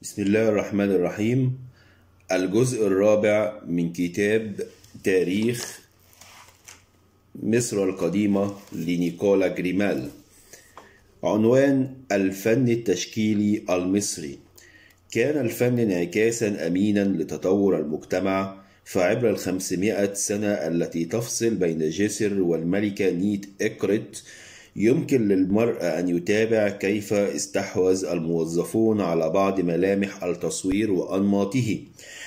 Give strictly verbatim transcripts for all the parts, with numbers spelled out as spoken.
بسم الله الرحمن الرحيم. الجزء الرابع من كتاب تاريخ مصر القديمة لنيكولا جريمال. عنوان: الفن التشكيلي المصري. كان الفن انعكاسا أمينا لتطور المجتمع، فعبر الخمسمائة سنة التي تفصل بين جسر والملكة نيت إكرت يمكن للمرء أن يتابع كيف استحوذ الموظفون على بعض ملامح التصوير وأنماطه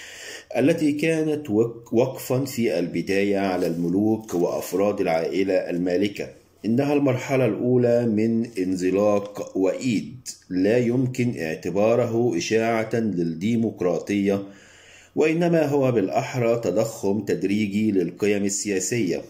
التي كانت وقفا في البداية على الملوك وأفراد العائلة المالكة. إنها المرحلة الأولى من انزلاق وإيد لا يمكن اعتباره إشاعة للديمقراطية، وإنما هو بالأحرى تضخم تدريجي للقيم السياسية.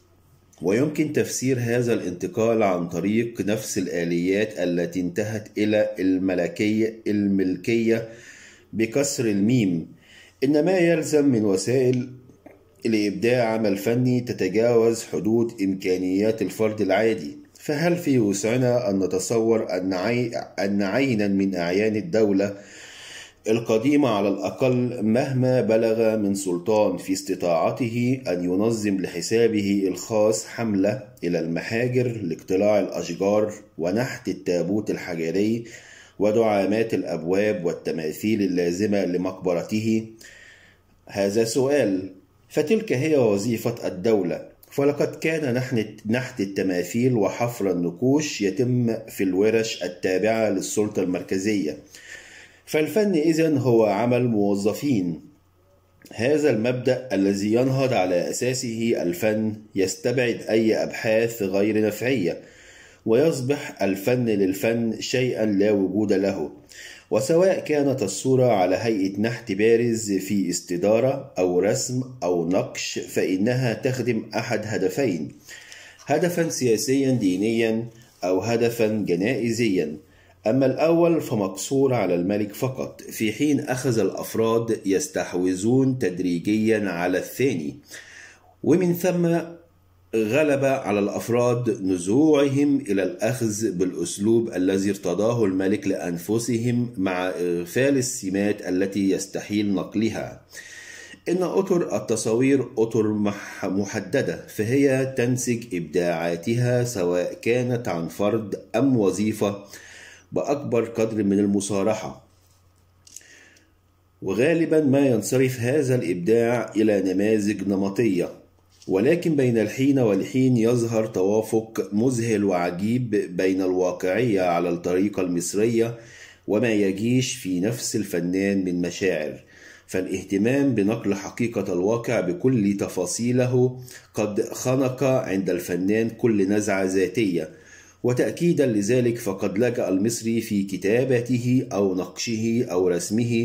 ويمكن تفسير هذا الانتقال عن طريق نفس الآليات التي انتهت إلى الملكية الملكية بكسر الميم. إن ما يلزم من وسائل لإبداع عمل فني تتجاوز حدود إمكانيات الفرد العادي. فهل في وسعنا أن نتصور أن, عي... أن عينا من أعيان الدولة القديمة على الأقل، مهما بلغ من سلطان في استطاعته أن ينظم لحسابه الخاص حملة إلى المحاجر لاقتلاع الأشجار ونحت التابوت الحجري ودعامات الأبواب والتماثيل اللازمة لمقبرته؟ هذا سؤال. فتلك هي وظيفة الدولة. فلقد كان نحت التماثيل وحفر النقوش يتم في الورش التابعة للسلطة المركزية. فالفن إذن هو عمل موظفين. هذا المبدأ الذي ينهض على أساسه الفن يستبعد أي أبحاث غير نفعية، ويصبح الفن للفن شيئا لا وجود له. وسواء كانت الصورة على هيئة نحت بارز في استدارة أو رسم أو نقش، فإنها تخدم أحد هدفين: هدفا سياسيا دينيا أو هدفا جنائزيا. أما الأول فمقصور على الملك فقط، في حين أخذ الأفراد يستحوذون تدريجيا على الثاني، ومن ثم غلب على الأفراد نزوعهم إلى الأخذ بالأسلوب الذي ارتضاه الملك لأنفسهم، مع إغفال السمات التي يستحيل نقلها. إن أطر التصوير أطر محددة، فهي تنسج إبداعاتها سواء كانت عن فرد أم وظيفة بأكبر قدر من المصارحة. وغالبا ما ينصرف هذا الإبداع إلى نماذج نمطية، ولكن بين الحين والحين يظهر توافق مذهل وعجيب بين الواقعية على الطريقة المصرية وما يجيش في نفس الفنان من مشاعر. فالاهتمام بنقل حقيقة الواقع بكل تفاصيله قد خنق عند الفنان كل نزعة ذاتية. وتأكيدا لذلك فقد لجأ المصري في كتابته أو نقشه أو رسمه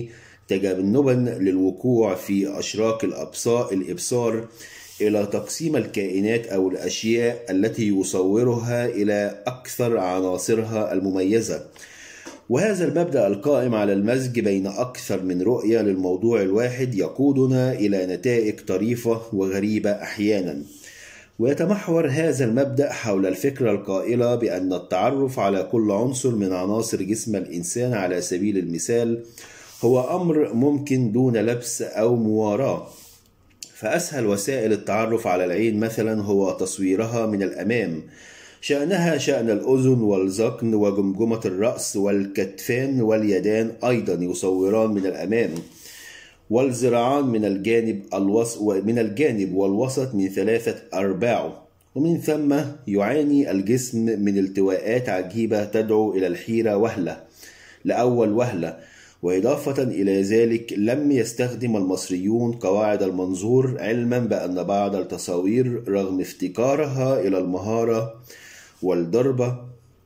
تجنبا للوقوع في أشراك الإبصار إلى تقسيم الكائنات أو الأشياء التي يصورها إلى أكثر عناصرها المميزة. وهذا المبدأ القائم على المزج بين أكثر من رؤية للموضوع الواحد يقودنا إلى نتائج طريفة وغريبة أحيانا. ويتمحور هذا المبدأ حول الفكرة القائلة بأن التعرف على كل عنصر من عناصر جسم الإنسان على سبيل المثال هو أمر ممكن دون لبس أو مواراه. فأسهل وسائل التعرف على العين مثلا هو تصويرها من الأمام، شأنها شأن الأذن والذقن وجمجمة الرأس والكتفان واليدان أيضا يصوران من الأمام، والذراعان من الجانب الوسط ومن الجانب والوسط من ثلاثة أرباع. ومن ثم يعاني الجسم من التواءات عجيبة تدعو إلى الحيرة وهلة لأول وهلة. وإضافة إلى ذلك لم يستخدم المصريون قواعد المنظور، علما بأن بعض التصاوير رغم افتقارها إلى المهارة والضربة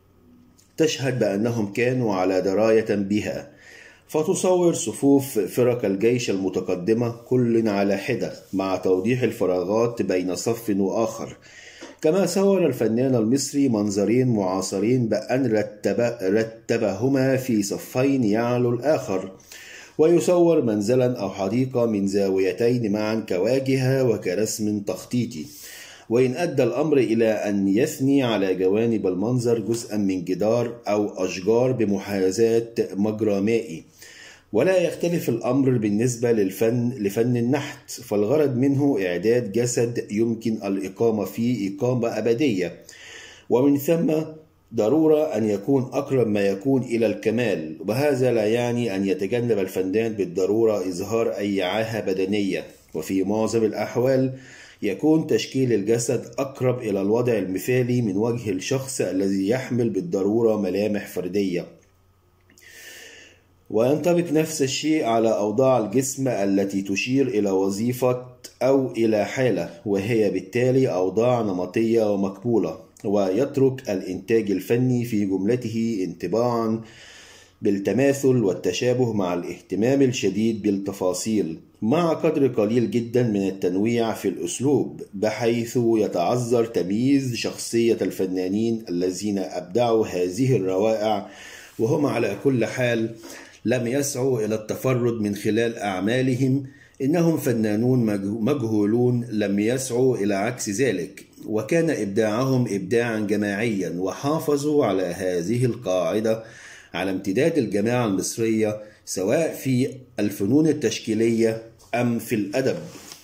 تشهد بأنهم كانوا على دراية بها. فتصور صفوف فرق الجيش المتقدمة كل على حدة مع توضيح الفراغات بين صف وآخر. كما صور الفنان المصري منظرين معاصرين بأن رتب رتبهما في صفين يعلو الآخر، ويصور منزلا أو حديقة من زاويتين معا كواجهة وكرسم تخطيطي. وإن أدى الأمر إلى أن يثني على جوانب المنظر جزءا من جدار أو أشجار بمحاذاة مجرى مائي، ولا يختلف الأمر بالنسبة للفن لفن النحت، فالغرض منه إعداد جسد يمكن الإقامة فيه إقامة أبدية، ومن ثم ضرورة أن يكون أقرب ما يكون إلى الكمال. وهذا لا يعني أن يتجنب الفنان بالضرورة إظهار أي عاهة بدنية، وفي معظم الأحوال يكون تشكيل الجسد أقرب إلى الوضع المثالي من وجه الشخص الذي يحمل بالضرورة ملامح فردية. وينطبق نفس الشيء على أوضاع الجسم التي تشير إلى وظيفة أو إلى حالة، وهي بالتالي أوضاع نمطية ومقبولة. ويترك الإنتاج الفني في جملته انطباعا بالتماثل والتشابه مع الاهتمام الشديد بالتفاصيل، مع قدر قليل جدا من التنويع في الأسلوب، بحيث يتعذر تمييز شخصية الفنانين الذين أبدعوا هذه الروائع، وهم على كل حال لم يسعوا إلى التفرد من خلال أعمالهم، إنهم فنانون مجهولون لم يسعوا إلى عكس ذلك، وكان إبداعهم إبداعا جماعيا، وحافظوا على هذه القاعدة على امتداد الجماعة المصرية، سواء في الفنون التشكيلية أم في الأدب.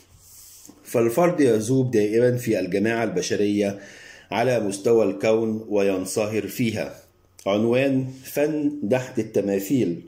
فالفرد يذوب دائما في الجماعة البشرية على مستوى الكون وينصهر فيها. عنوان: فن نحت التماثيل.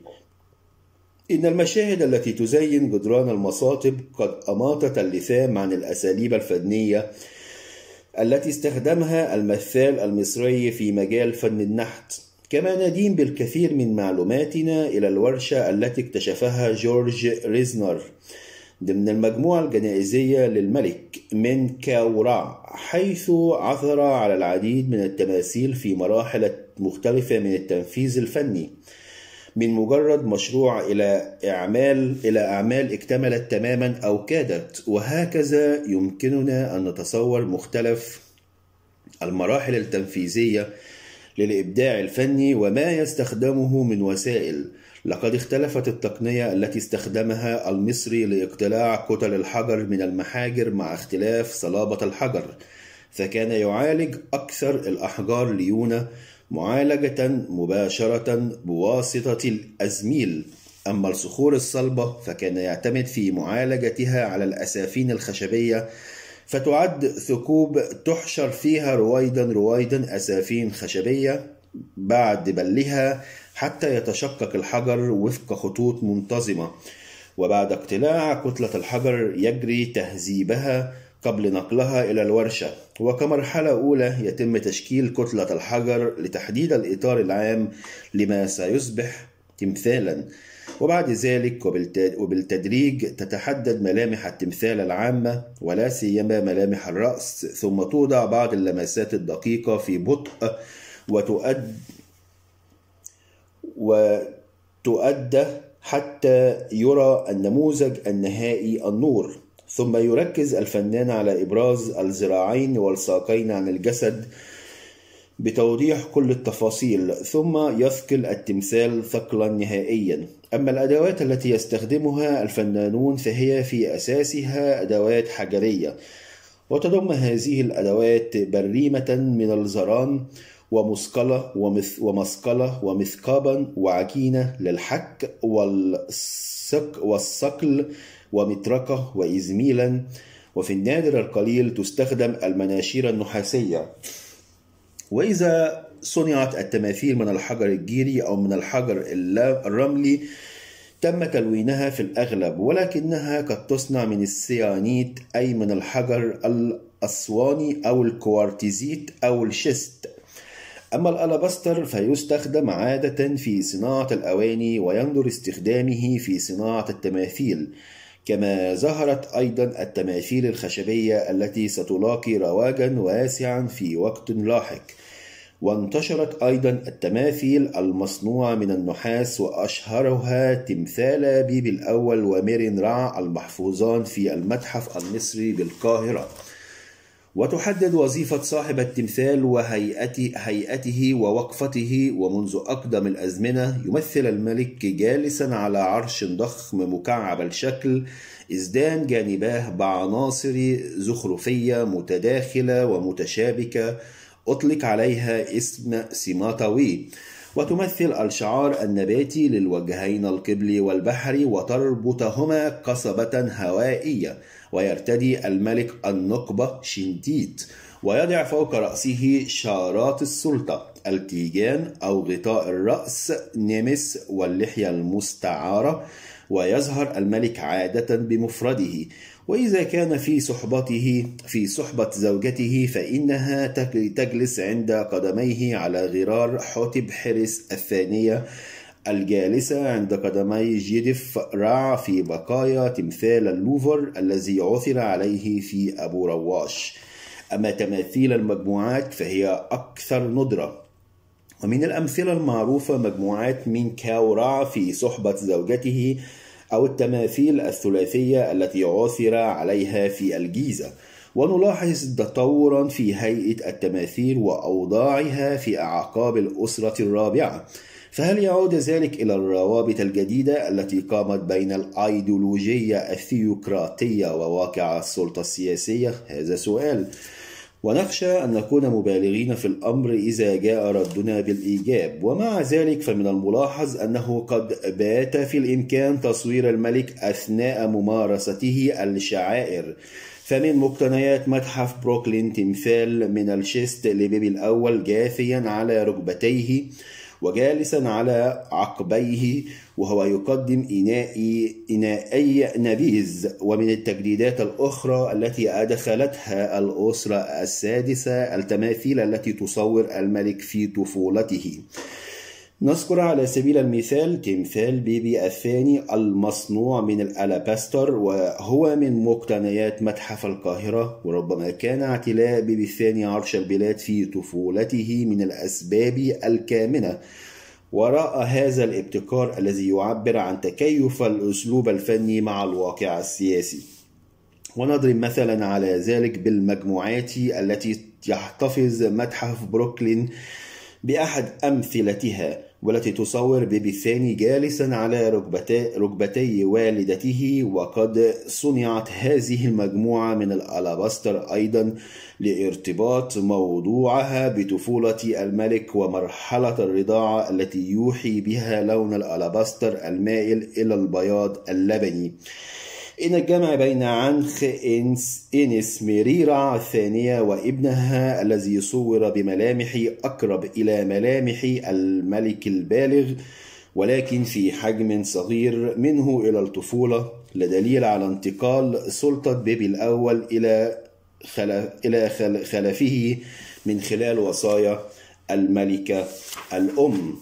إن المشاهد التي تزين جدران المصاطب قد أماطت اللثام عن الأساليب الفنية التي استخدمها المثال المصري في مجال فن النحت. كما ندين بالكثير من معلوماتنا إلى الورشة التي اكتشفها جورج ريزنر ضمن المجموعة الجنائزية للملك من كاورع، حيث عثر على العديد من التماثيل في مراحل مختلفة من التنفيذ الفني، من مجرد مشروع إلى أعمال إلى أعمال اكتملت تماما أو كادت. وهكذا يمكننا أن نتصور مختلف المراحل التنفيذية للإبداع الفني وما يستخدمه من وسائل. لقد اختلفت التقنية التي استخدمها المصري لاقتلاع كتل الحجر من المحاجر مع اختلاف صلابة الحجر، فكان يعالج أكثر الأحجار ليونة معالجة مباشرة بواسطة الأزميل، أما الصخور الصلبة فكان يعتمد في معالجتها على الأسافين الخشبية، فتعد ثقوب تحشر فيها رويدا رويدا أسافين خشبية بعد بلها حتى يتشقق الحجر وفق خطوط منتظمة، وبعد اقتلاع كتلة الحجر يجري تهذيبها قبل نقلها إلى الورشة. وكمرحلة أولى يتم تشكيل كتلة الحجر لتحديد الإطار العام لما سيصبح تمثالا، وبعد ذلك وبالتدريج تتحدد ملامح التمثال العامة ولا سيما ملامح الرأس، ثم توضع بعض اللمسات الدقيقة في بطء وتؤد وتؤدى حتى يرى النموذج النهائي النور. ثم يركز الفنان على إبراز الذراعين والساقين عن الجسد بتوضيح كل التفاصيل، ثم يثقل التمثال ثقلا نهائيا. أما الأدوات التي يستخدمها الفنانون فهي في أساسها أدوات حجرية، وتضم هذه الأدوات بريمة من الزران ومسقلة ومسقلة ومثقابا وعجينة للحك والصقل ومطرقة وإزميلا، وفي النادر القليل تستخدم المناشير النحاسية. وإذا صنعت التماثيل من الحجر الجيري أو من الحجر الرملي تم تلوينها في الأغلب، ولكنها قد تصنع من السيانيت أي من الحجر الأسواني أو الكوارتزيت أو الشيست. أما الألابستر فيستخدم عادة في صناعة الأواني، ويندر استخدامه في صناعة التماثيل، كما ظهرت أيضا التماثيل الخشبية التي ستلاقي رواجا واسعا في وقت لاحق. وانتشرت أيضا التماثيل المصنوعة من النحاس، وأشهرها تمثال بيبي الأول وميرين رع المحفوظان في المتحف المصري بالقاهرة. وتحدد وظيفة صاحب التمثال وهيئته هيئته ووقفته. ومنذ أقدم الأزمنة يمثل الملك جالسا على عرش ضخم مكعب الشكل، ازدان جانباه بعناصر زخرفية متداخلة ومتشابكة أطلق عليها اسم سيماطوي، وتمثل الشعار النباتي للوجهين القبلي والبحري، وتربطهما قصبة هوائية، ويرتدي الملك النقبة شنتيت، ويضع فوق رأسه شارات السلطة التيجان أو غطاء الرأس نمس واللحية المستعارة، ويظهر الملك عادة بمفرده، وإذا كان في صحبته في صحبة زوجته فإنها تجلس عند قدميه على غرار حتب حرس الثانية الجالسة عند قدمي جيدف رع في بقايا تمثال اللوفر الذي عثر عليه في أبو رواش. أما تماثيل المجموعات فهي أكثر ندرة، ومن الأمثلة المعروفة مجموعات من كاو رع في صحبة زوجته، أو التماثيل الثلاثية التي عثر عليها في الجيزة. ونلاحظ تطورا في هيئة التماثيل وأوضاعها في أعقاب الأسرة الرابعة. فهل يعود ذلك إلى الروابط الجديدة التي قامت بين الأيديولوجية الثيوقراطية وواقع السلطة السياسية؟ هذا سؤال، ونخشى أن نكون مبالغين في الأمر إذا جاء ردنا بالإيجاب. ومع ذلك فمن الملاحظ أنه قد بات في الإمكان تصوير الملك أثناء ممارسته الشعائر. فمن مقتنيات متحف بروكلين تمثال من الشيست لبيبي الأول جاثيا على ركبتيه وجالسا على عقبيه وهو يقدم إناء إناءي نبيذ. ومن التجديدات الأخرى التي أدخلتها الأسرة السادسة التماثيل التي تصور الملك في طفولته. نذكر على سبيل المثال تمثال بيبي الثاني المصنوع من الألاباستر، وهو من مقتنيات متحف القاهرة، وربما كان اعتلاء بيبي الثاني عرش البلاد في طفولته من الأسباب الكامنة وراء هذا الابتكار الذي يعبر عن تكيف الأسلوب الفني مع الواقع السياسي. ونضرب مثلا على ذلك بالمجموعات التي يحتفظ متحف بروكلين بأحد أمثلتها، والتي تصور بيبي الثاني جالسا على ركبتي, ركبتي والدته. وقد صنعت هذه المجموعة من الألاباستر أيضا لارتباط موضوعها بطفولة الملك ومرحلة الرضاعة التي يوحي بها لون الألاباستر المائل إلى البياض اللبني. إن الجمع بين عنخ إنس ميريرا الثانية وابنها الذي صور بملامح أقرب إلى ملامح الملك البالغ ولكن في حجم صغير منه إلى الطفولة لدليل على انتقال سلطة بيبي الأول إلى إلى خلفه من خلال وصايا الملكة الأم.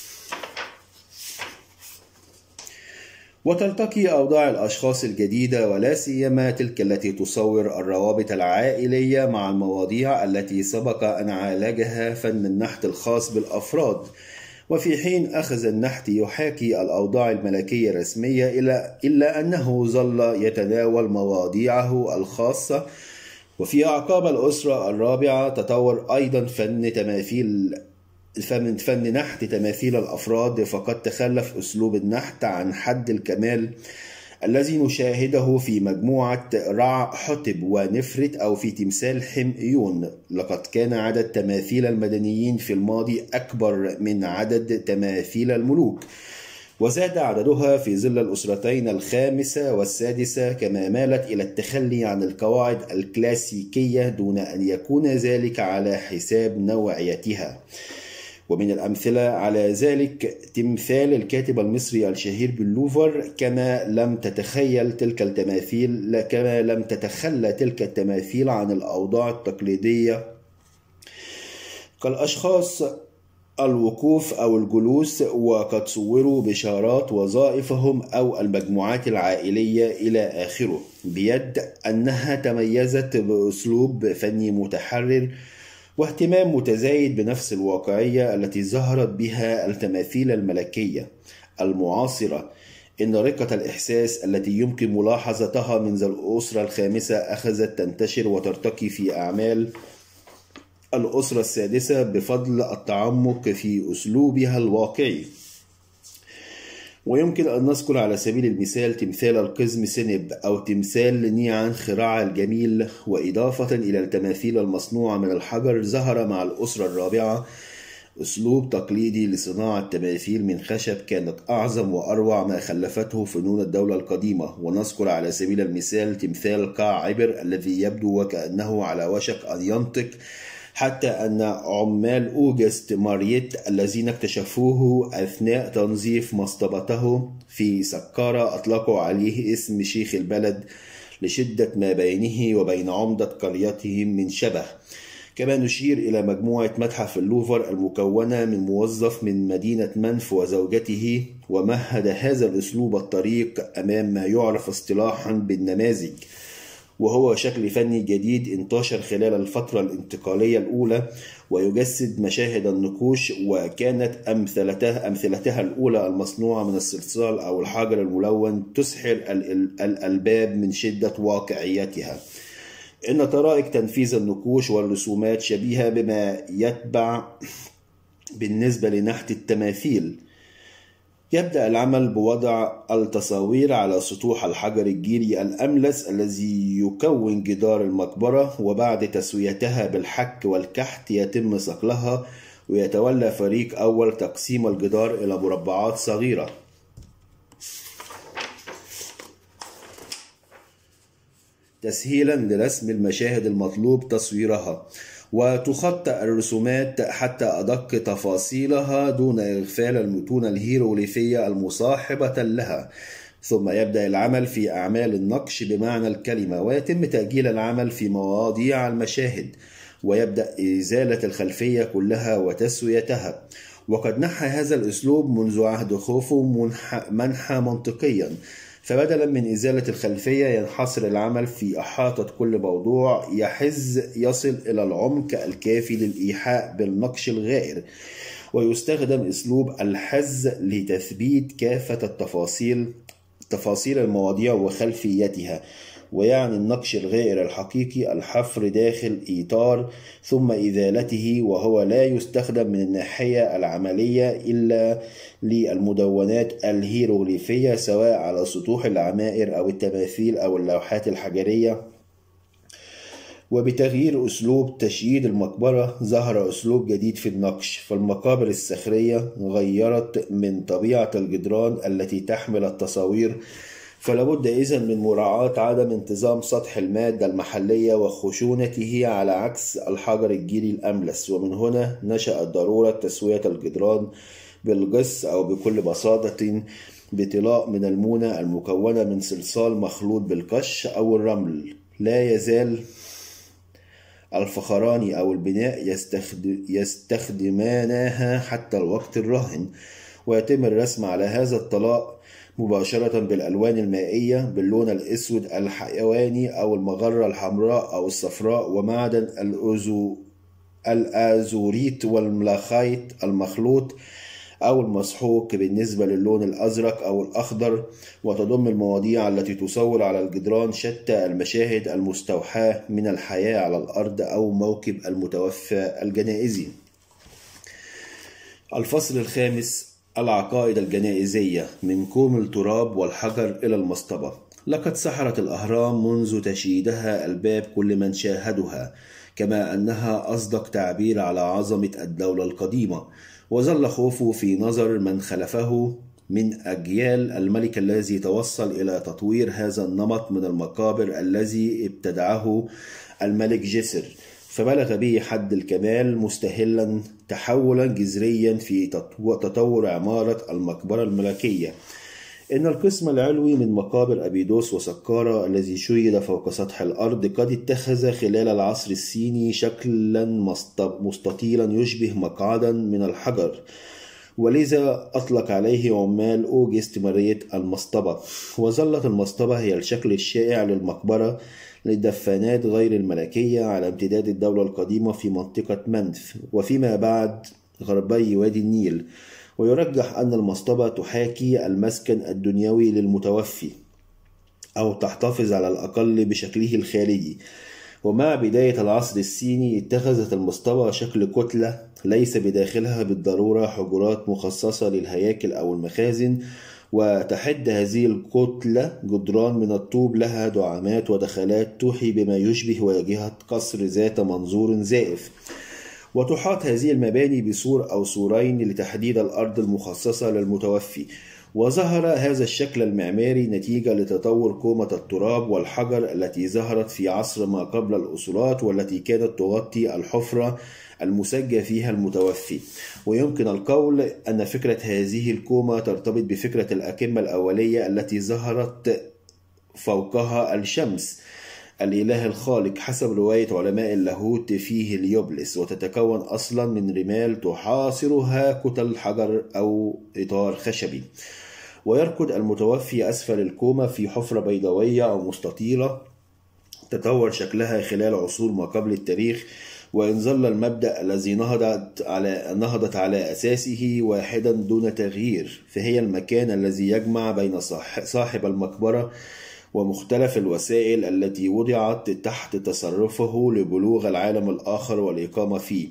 وتلتقي أوضاع الأشخاص الجديدة ولا سيما تلك التي تصور الروابط العائلية مع المواضيع التي سبق أن عالجها فن النحت الخاص بالأفراد. وفي حين أخذ النحت يحاكي الأوضاع الملكية الرسمية إلا أنه ظل يتناول مواضيعه الخاصة. وفي أعقاب الأسرة الرابعة تطور أيضا فن تماثيل فمن فن نحت تماثيل الأفراد، فقد تخلف أسلوب النحت عن حد الكمال الذي نشاهده في مجموعة رع حتب ونفرت أو في تمثال حميون. لقد كان عدد تماثيل المدنيين في الماضي أكبر من عدد تماثيل الملوك، وزاد عددها في ظل الأسرتين الخامسة والسادسة، كما مالت إلى التخلي عن القواعد الكلاسيكية دون أن يكون ذلك على حساب نوعيتها. ومن الأمثلة على ذلك تمثال الكاتب المصري الشهير باللوفر، كما لم تتخيل تلك التماثيل كما لم تتخلى تلك التماثيل عن الأوضاع التقليدية كالأشخاص الوقوف أو الجلوس، وقد صوروا بشارات وظائفهم أو المجموعات العائلية إلى آخره، بيد أنها تميزت بأسلوب فني متحرر واهتمام متزايد بنفس الواقعية التي ظهرت بها التماثيل الملكية المعاصرة. إن رقة الإحساس التي يمكن ملاحظتها منذ الأسرة الخامسة أخذت تنتشر وترتقي في أعمال الأسرة السادسة بفضل التعمق في أسلوبها الواقعي. ويمكن أن نذكر على سبيل المثال تمثال القزم سنب أو تمثال نيعان خراع الجميل، وإضافة إلى التماثيل المصنوعة من الحجر ظهر مع الأسرة الرابعة أسلوب تقليدي لصناعة تماثيل من خشب كانت أعظم وأروع ما خلفته فنون الدولة القديمة. ونذكر على سبيل المثال تمثال قاع عبر الذي يبدو وكأنه على وشك أن ينطق، حتى أن عمال أوغست ماريت الذين اكتشفوه أثناء تنظيف مصطبته في سكارة أطلقوا عليه اسم شيخ البلد لشدة ما بينه وبين عمدة قريتهم من شبه. كما نشير إلى مجموعة متحف اللوفر المكونة من موظف من مدينة منف وزوجته، ومهد هذا الأسلوب الطريق أمام ما يعرف اصطلاحا بالنماذج، وهو شكل فني جديد انتشر خلال الفترة الانتقالية الأولى ويجسد مشاهد النقوش، وكانت أمثلتها, أمثلتها الأولى المصنوعة من الصلصال أو الحجر الملون تسحر الألباب من شدة واقعيتها. إن طرائق تنفيذ النقوش والرسومات شبيهة بما يتبع بالنسبة لنحت التماثيل. يبدأ العمل بوضع التصاوير على سطوح الحجر الجيري الأملس الذي يكون جدار المقبرة، وبعد تسويتها بالحك والكحت يتم صقلها، ويتولى فريق أول تقسيم الجدار إلى مربعات صغيرة تسهيلا لرسم المشاهد المطلوب تصويرها، وتخطأ الرسومات حتى أدق تفاصيلها دون إغفال المتون الهيروغليفية المصاحبة لها. ثم يبدأ العمل في أعمال النقش بمعنى الكلمة، ويتم تأجيل العمل في مواضيع المشاهد، ويبدأ إزالة الخلفية كلها وتسويتها. وقد نحى هذا الأسلوب منذ عهد خوفو منحى منطقيا، فبدلا من إزالة الخلفية ينحصر العمل في إحاطة كل موضوع يحز يصل إلى العمق الكافي للإيحاء بالنقش الغائر، ويستخدم أسلوب الحز لتثبيت كافة التفاصيل تفاصيل المواضيع وخلفيتها. ويعني النقش الغائر الحقيقي الحفر داخل إطار ثم إزالته، وهو لا يستخدم من الناحية العملية إلا للمدونات الهيروغليفية سواء على سطوح العمائر أو التماثيل أو اللوحات الحجرية. وبتغيير أسلوب تشييد المقبرة ظهر أسلوب جديد في النقش، فالمقابر الصخرية غيرت من طبيعة الجدران التي تحمل التصاوير، فلابد إذن من مراعاة عدم انتظام سطح المادة المحلية وخشونته على عكس الحجر الجيري الأملس. ومن هنا نشأت ضرورة تسوية الجدران بالجص أو بكل بساطة بطلاء من المونة المكونة من صلصال مخلوط بالقش أو الرمل. لا يزال الفخراني أو البناء يستخدمانها حتى الوقت الراهن، ويتم الرسم على هذا الطلاء مباشرة بالألوان المائية باللون الأسود الحيواني أو المغرة الحمراء أو الصفراء، ومعدن الأزو الأزوريت والملاخيت المخلوط أو المسحوق بالنسبة للون الأزرق أو الأخضر. وتضم المواضيع التي تصور على الجدران شتى المشاهد المستوحاة من الحياة على الأرض أو موكب المتوفى الجنائزي. الفصل الخامس: العقائد الجنائزية من كوم التراب والحجر إلى المصطبة. لقد سحرت الأهرام منذ تشييدها الباب كل من شاهدها، كما أنها أصدق تعبير على عظمة الدولة القديمة. وظل خوفو في نظر من خلفه من أجيال الملك الذي توصل إلى تطوير هذا النمط من المقابر الذي ابتدعه الملك جسر، فبلغ به حد الكمال مستهلا تحولا جذريا في تطور عمارة المقبرة الملكية. إن القسم العلوي من مقابر أبيدوس وسكارة الذي شيد فوق سطح الأرض قد اتخذ خلال العصر الصيني شكلا مستطيلا يشبه مقعدا من الحجر، ولذا أطلق عليه عمال أوغست ماريت المصطبة. وظلت المصطبة هي الشكل الشائع للمقبرة للدفانات غير الملكية على امتداد الدولة القديمة في منطقة منف وفيما بعد غربي وادي النيل. ويرجح أن المصطبة تحاكي المسكن الدنيوي للمتوفي أو تحتفظ على الأقل بشكله الخارجي. ومع بداية العصر الصيني اتخذت المصطبة شكل كتلة ليس بداخلها بالضرورة حجرات مخصصة للهياكل أو المخازن، وتحد هذه الكتلة جدران من الطوب لها دعامات ودخلات توحي بما يشبه واجهة قصر ذات منظور زائف. وتحاط هذه المباني بسور أو سورين لتحديد الأرض المخصصة للمتوفي. وظهر هذا الشكل المعماري نتيجة لتطور كومة التراب والحجر التي ظهرت في عصر ما قبل الأسرات، والتي كانت تغطي الحفرة المسجى فيها المتوفي. ويمكن القول أن فكرة هذه الكومة ترتبط بفكرة الأكمة الأولية التي ظهرت فوقها الشمس الإله الخالق حسب رواية علماء اللاهوت في هليوبلس، وتتكون أصلا من رمال تحاصرها كتل حجر أو إطار خشبي. ويركض المتوفي أسفل الكومة في حفرة بيضاوية أو مستطيلة تطور شكلها خلال عصور ما قبل التاريخ. وإن ظل المبدأ الذي نهضت على نهضت على أساسه واحدا دون تغيير، فهي المكان الذي يجمع بين صاحب المقبرة ومختلف الوسائل التي وضعت تحت تصرفه لبلوغ العالم الآخر والإقامة فيه.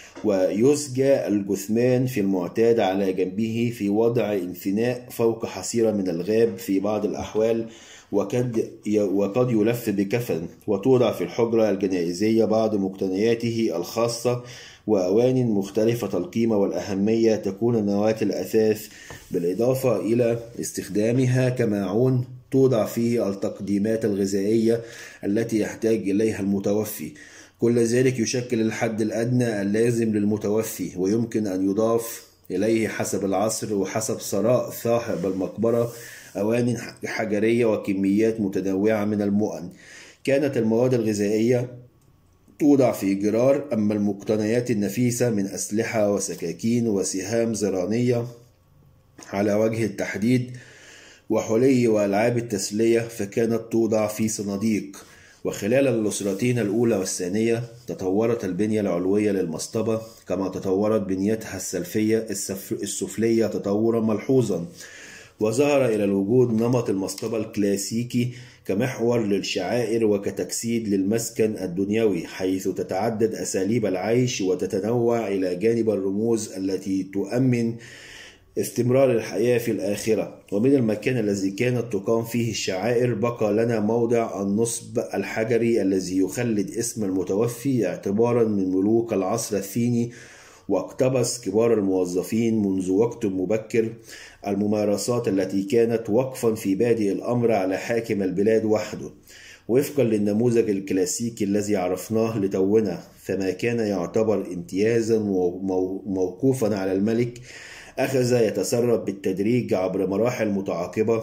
ويسجى الجثمان في المعتاد على جنبه في وضع انثناء فوق حصيرة من الغاب في بعض الأحوال، وقد وقد يلف بكفن، وتوضع في الحجرة الجنائزية بعض مقتنياته الخاصة وأوان مختلفة القيمة والأهمية تكون نواة الأثاث، بالإضافة إلى استخدامها كماعون توضع فيه التقديمات الغذائية التي يحتاج إليها المتوفي. كل ذلك يشكل الحد الأدنى اللازم للمتوفي، ويمكن أن يضاف إليه حسب العصر وحسب ثراء صاحب المقبرة أواني حجرية وكميات متنوعة من المؤن. كانت المواد الغذائية توضع في جرار، أما المقتنيات النفيسة من أسلحة وسكاكين وسهام زرانية على وجه التحديد وحلي وألعاب التسلية فكانت توضع في صناديق. وخلال الأسرتين الأولى والثانية تطورت البنية العلوية للمصطبة كما تطورت بنيتها السلفية السفلية تطورا ملحوظا، وظهر إلى الوجود نمط المصطبة الكلاسيكي كمحور للشعائر وكتجسيد للمسكن الدنيوي، حيث تتعدد أساليب العيش وتتنوع إلى جانب الرموز التي تؤمن استمرار الحياة في الآخرة. ومن المكان الذي كانت تقام فيه الشعائر بقى لنا موضع النصب الحجري الذي يخلد اسم المتوفي اعتبارا من ملوك العصر الثاني، واقتبس كبار الموظفين منذ وقت مبكر الممارسات التي كانت وقفا في بادئ الأمر على حاكم البلاد وحده وفقا للنموذج الكلاسيكي الذي عرفناه لتونا. فما كان يعتبر امتيازا موقوفا على الملك أخذ يتسرب بالتدريج عبر مراحل متعاقبة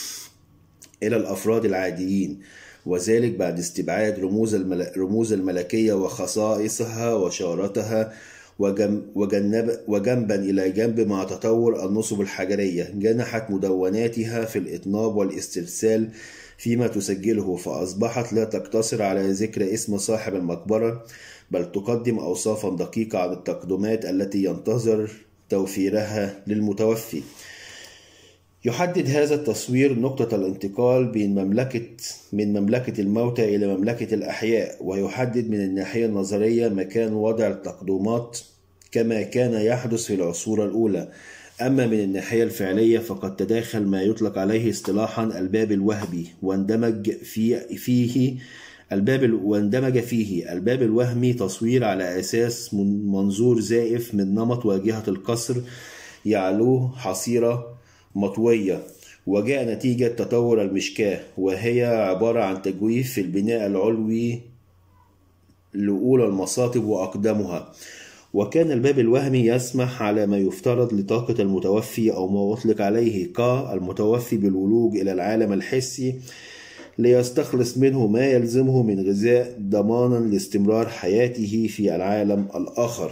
إلى الأفراد العاديين، وذلك بعد استبعاد رموز رموز الملكية وخصائصها وشارتها وجنب وجنبا إلى جنب مع تطور النصب الحجرية جنحت مدوناتها في الإطناب والاسترسال فيما تسجله، فأصبحت لا تقتصر على ذكر اسم صاحب المقبرة، بل تقدم أوصافا دقيقة عن التقدمات التي ينتظر توفيرها للمتوفي. يحدد هذا التصوير نقطة الانتقال بين مملكة من مملكة الموتى إلى مملكة الأحياء، ويحدد من الناحية النظرية مكان وضع التقدمات كما كان يحدث في العصور الأولى. أما من الناحية الفعلية فقد تداخل ما يطلق عليه اصطلاحا الباب الوهمي واندمج في فيه الباب واندمج فيه الباب الوهمي تصوير على أساس منظور زائف من نمط واجهة القصر يعلوه حصيرة مطوية، وجاء نتيجة تطور المشكاة، وهي عبارة عن تجويف في البناء العلوي لأولى المصاطب وأقدمها. وكان الباب الوهمي يسمح على ما يفترض لطاقة المتوفي أو ما أطلق عليه كا المتوفي بالولوج إلى العالم الحسي ليستخلص منه ما يلزمه من غذاء ضمانا لاستمرار حياته في العالم الآخر.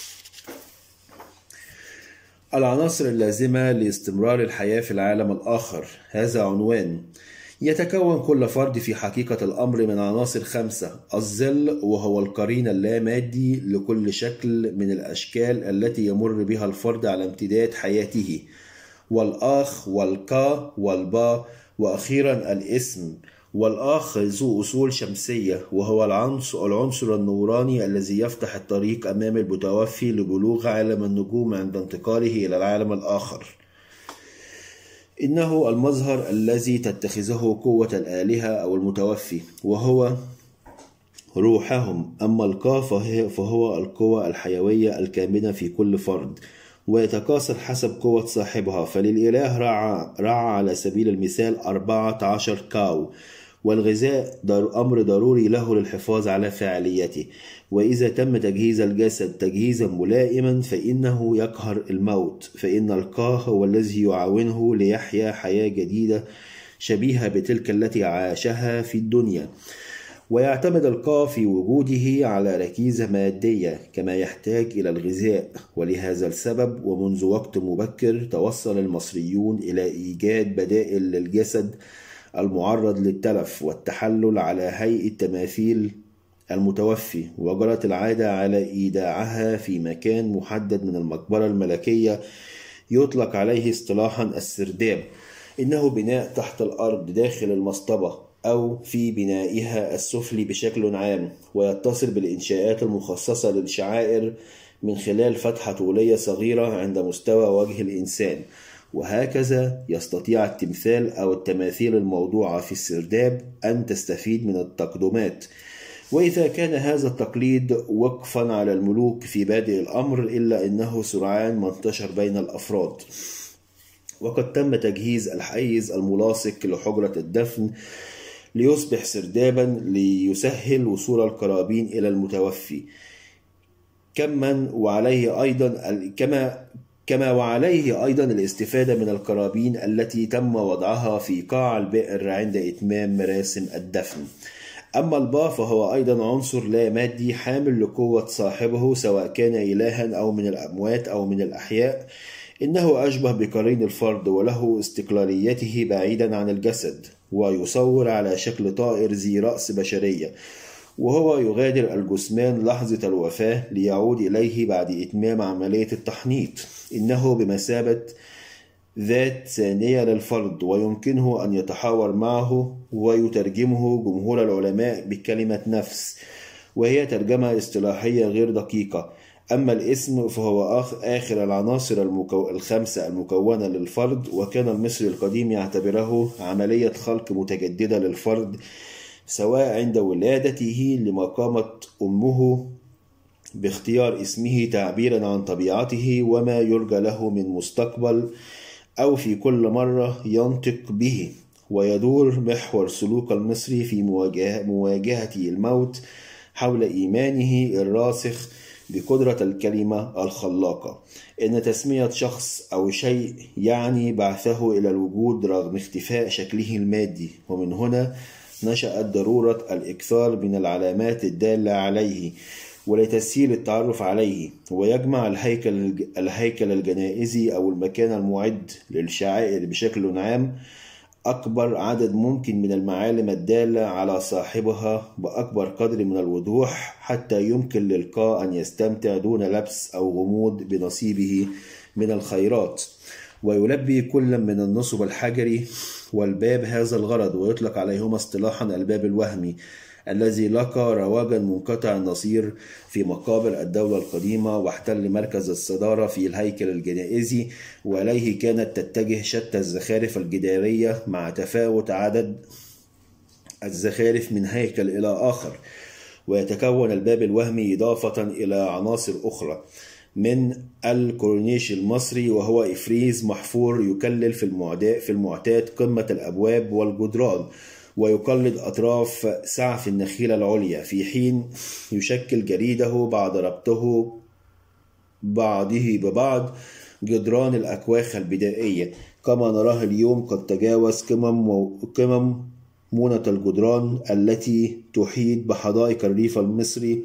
العناصر اللازمة لاستمرار الحياة في العالم الآخر، هذا عنوان. يتكون كل فرد في حقيقة الأمر من عناصر خمسة: الظل وهو القرين اللامادي لكل شكل من الأشكال التي يمر بها الفرد على امتداد حياته، والآخ والكا والبا، وأخيرا الاسم. والآخ ذو أصول شمسية وهو العنصر النوراني الذي يفتح الطريق أمام المتوفي لبلوغ عالم النجوم عند انتقاله إلى العالم الآخر. إنه المظهر الذي تتخذه قوة الآلهة أو المتوفي، وهو روحهم. أما القا فهو القوة الحيوية الكامنة في كل فرد، ويتكاثر حسب قوة صاحبها. فللإله رعى, رعى على سبيل المثال أربعة عشر كاو، والغذاء دار أمر ضروري له للحفاظ على فاعليته. وإذا تم تجهيز الجسد تجهيزا ملائما فإنه يقهر الموت، فإن القا هو الذي يعاونه ليحيا حياة جديدة شبيهة بتلك التي عاشها في الدنيا. ويعتمد القا في وجوده على ركيزة مادية كما يحتاج إلى الغذاء. ولهذا السبب ومنذ وقت مبكر توصل المصريون إلى إيجاد بدائل للجسد المعرض للتلف والتحلل على هيئة تماثيل المتوفي، وجرت العادة على إيداعها في مكان محدد من المقبرة الملكية يطلق عليه اصطلاحا السرداب. إنه بناء تحت الأرض داخل المصطبة أو في بنائها السفلي بشكل عام، ويتصل بالإنشاءات المخصصة للشعائر من خلال فتحة طولية صغيرة عند مستوى وجه الإنسان. وهكذا يستطيع التمثال أو التماثيل الموضوعة في السرداب أن تستفيد من التقدمات. وإذا كان هذا التقليد وقفا على الملوك في بادئ الأمر، إلا أنه سرعان ما انتشر بين الأفراد. وقد تم تجهيز الحيز الملاصق لحجرة الدفن ليصبح سردابا ليسهل وصول القرابين إلى المتوفي. كما وعليه أيضا كما كما وعليه أيضا الاستفادة من القرابين التي تم وضعها في قاع البئر عند إتمام مراسم الدفن. أما البا فهو أيضا عنصر لا مادي حامل لقوة صاحبه، سواء كان إلها أو من الأموات أو من الأحياء. إنه أشبه بقرين الفرد وله استقلاليته بعيدا عن الجسد، ويصور على شكل طائر ذي رأس بشرية، وهو يغادر الجثمان لحظة الوفاة ليعود إليه بعد إتمام عملية التحنيط. إنه بمثابة ذات ثانية للفرد، ويمكنه أن يتحاور معه ويترجمه جمهور العلماء بكلمة نفس، وهي ترجمة اصطلاحية غير دقيقة. أما الاسم فهو آخر العناصر المكو... الخمسة المكونة للفرد، وكان المصري القديم يعتبره عملية خلق متجددة للفرد، سواء عند ولادته لما قامت أمه باختيار اسمه تعبيرا عن طبيعته وما يرجى له من مستقبل، أو في كل مرة ينطق به. ويدور محور سلوك المصري في مواجهة مواجهة الموت حول إيمانه الراسخ بقدرة الكلمة الخلاقة، إن تسمية شخص أو شيء يعني بعثه إلى الوجود رغم اختفاء شكله المادي. ومن هنا نشأت ضرورة الإكثار من العلامات الدالة عليه ولتسهيل التعرف عليه. ويجمع الهيكل الهيكل الجنائزي أو المكان المعد للشعائر بشكل عام أكبر عدد ممكن من المعالم الدالة على صاحبها بأكبر قدر من الوضوح، حتى يمكن للقاء أن يستمتع دون لبس أو غموض بنصيبه من الخيرات. ويلبي كل من النصب الحجري والباب هذا الغرض، ويطلق عليهما اصطلاحا الباب الوهمي، الذي لقى رواجا منقطع النظير في مقابر الدولة القديمة، واحتل مركز الصدارة في الهيكل الجنائزي، وإليه كانت تتجه شتى الزخارف الجدارية مع تفاوت عدد الزخارف من هيكل إلى آخر. ويتكون الباب الوهمي إضافة إلى عناصر أخرى من الكورنيش المصري، وهو إفريز محفور يكلل في المعتاد قمة الأبواب والجدران، ويقلد أطراف سعف النخيل العليا، في حين يشكل جريده بعد ربطه بعضه ببعض جدران الأكواخ البدائية، كما نراه اليوم قد تجاوز قمم قمم مونة الجدران التي تحيط بحدائق الريف المصري،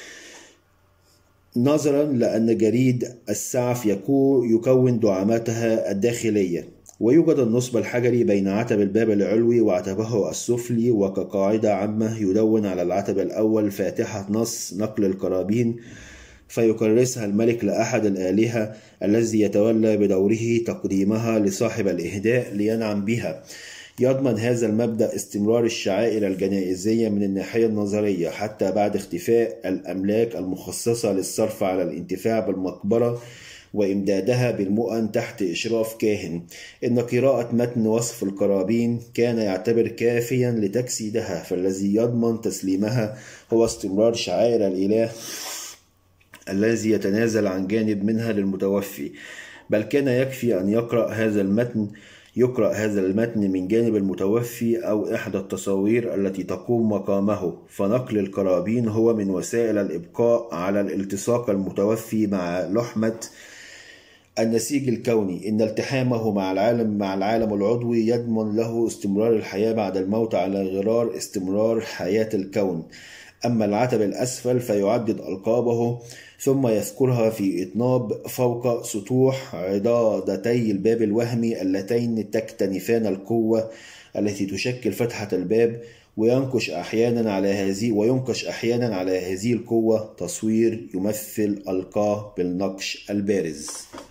نظرا لأن جريد السعف يكون دعاماتها الداخلية. ويوجد النصب الحجري بين عتب الباب العلوي وعتبه السفلي، وكقاعدة عامة يدون على العتب الأول فاتحة نص نقل القرابين، فيكرسها الملك لأحد الآلهة الذي يتولى بدوره تقديمها لصاحب الإهداء لينعم بها. يضمن هذا المبدأ استمرار الشعائر الجنائزية من الناحية النظرية حتى بعد اختفاء الأملاك المخصصة للصرف على الانتفاع بالمقبرة، وإمدادها بالمؤن تحت إشراف كاهن. إن قراءة متن وصف القرابين كان يعتبر كافيا لتجسيدها، فالذي يضمن تسليمها هو استمرار شعائر الإله الذي يتنازل عن جانب منها للمتوفي، بل كان يكفي أن يقرأ هذا المتن يقرأ هذا المتن من جانب المتوفي أو إحدى التصاوير التي تقوم مقامه، فنقل القرابين هو من وسائل الإبقاء على الالتصاق المتوفي مع لحمة النسيج الكوني. إن التحامه مع العالم مع العالم العضوي يضمن له استمرار الحياة بعد الموت على غرار استمرار حياة الكون. أما العتب الأسفل فيعدد ألقابه ثم يذكرها في إطناب فوق سطوح عضادتي الباب الوهمي اللتين تكتنفان القوة التي تشكل فتحة الباب، وينقش أحيانا على هذه وينقش أحيانا على هذه القوة تصوير يمثل ألقاه بالنقش البارز.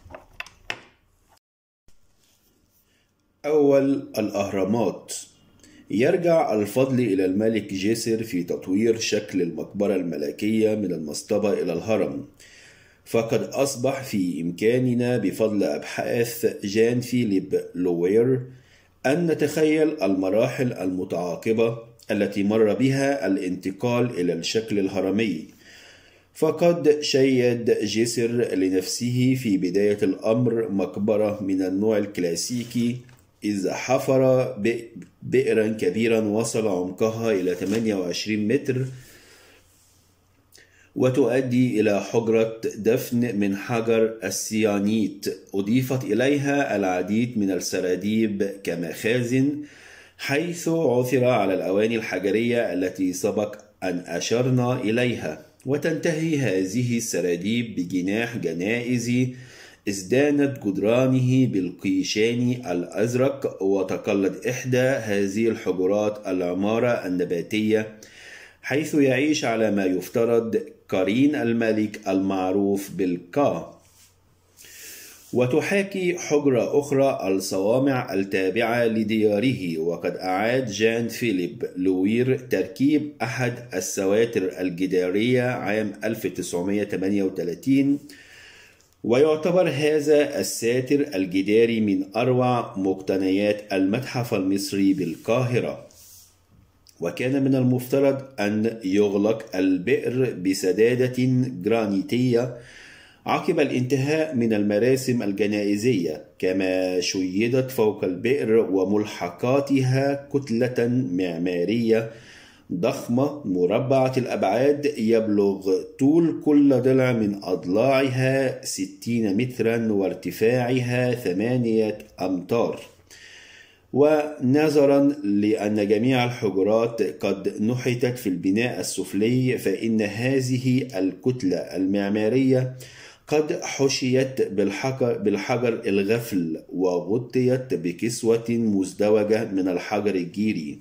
أول الأهرامات. يرجع الفضل إلى الملك جيسر في تطوير شكل المقبرة الملكية من المصطبة إلى الهرم، فقد أصبح في إمكاننا بفضل أبحاث جان فيليب لوير أن نتخيل المراحل المتعاقبة التي مر بها الانتقال إلى الشكل الهرمي. فقد شيد جيسر لنفسه في بداية الأمر مقبرة من النوع الكلاسيكي، إذ حفر بئرا كبيرا وصل عمقها إلى ثمانية وعشرين متر وتؤدي إلى حجرة دفن من حجر السيانيت، أضيفت إليها العديد من السراديب كمخازن، حيث عثر على الأواني الحجرية التي سبق أن أشرنا إليها. وتنتهي هذه السراديب بجناح جنائزي ازدانت جدرانه بالقيشان الأزرق، وتقلد إحدى هذه الحجرات العمارة النباتية، حيث يعيش على ما يفترض قرين الملك المعروف بالكا. وتحاكي حجرة أخرى الصوامع التابعة لدياره. وقد أعاد جان فيليب لوير تركيب أحد السواتر الجدارية عام ألف وتسعمائة وثمانية وثلاثين، ويعتبر هذا الساتر الجداري من أروع مقتنيات المتحف المصري بالقاهرة. وكان من المفترض أن يغلق البئر بسدادة جرانيتية عقب الانتهاء من المراسم الجنائزية، كما شيدت فوق البئر وملحقاتها كتلة معمارية ضخمة مربعة الأبعاد يبلغ طول كل ضلع من أضلاعها ستين مترا وارتفاعها ثمانية أمتار. ونظرا لأن جميع الحجرات قد نحتت في البناء السفلي، فإن هذه الكتلة المعمارية قد حشيت بالحجر, بالحجر الغفل وغطيت بكسوة مزدوجة من الحجر الجيري.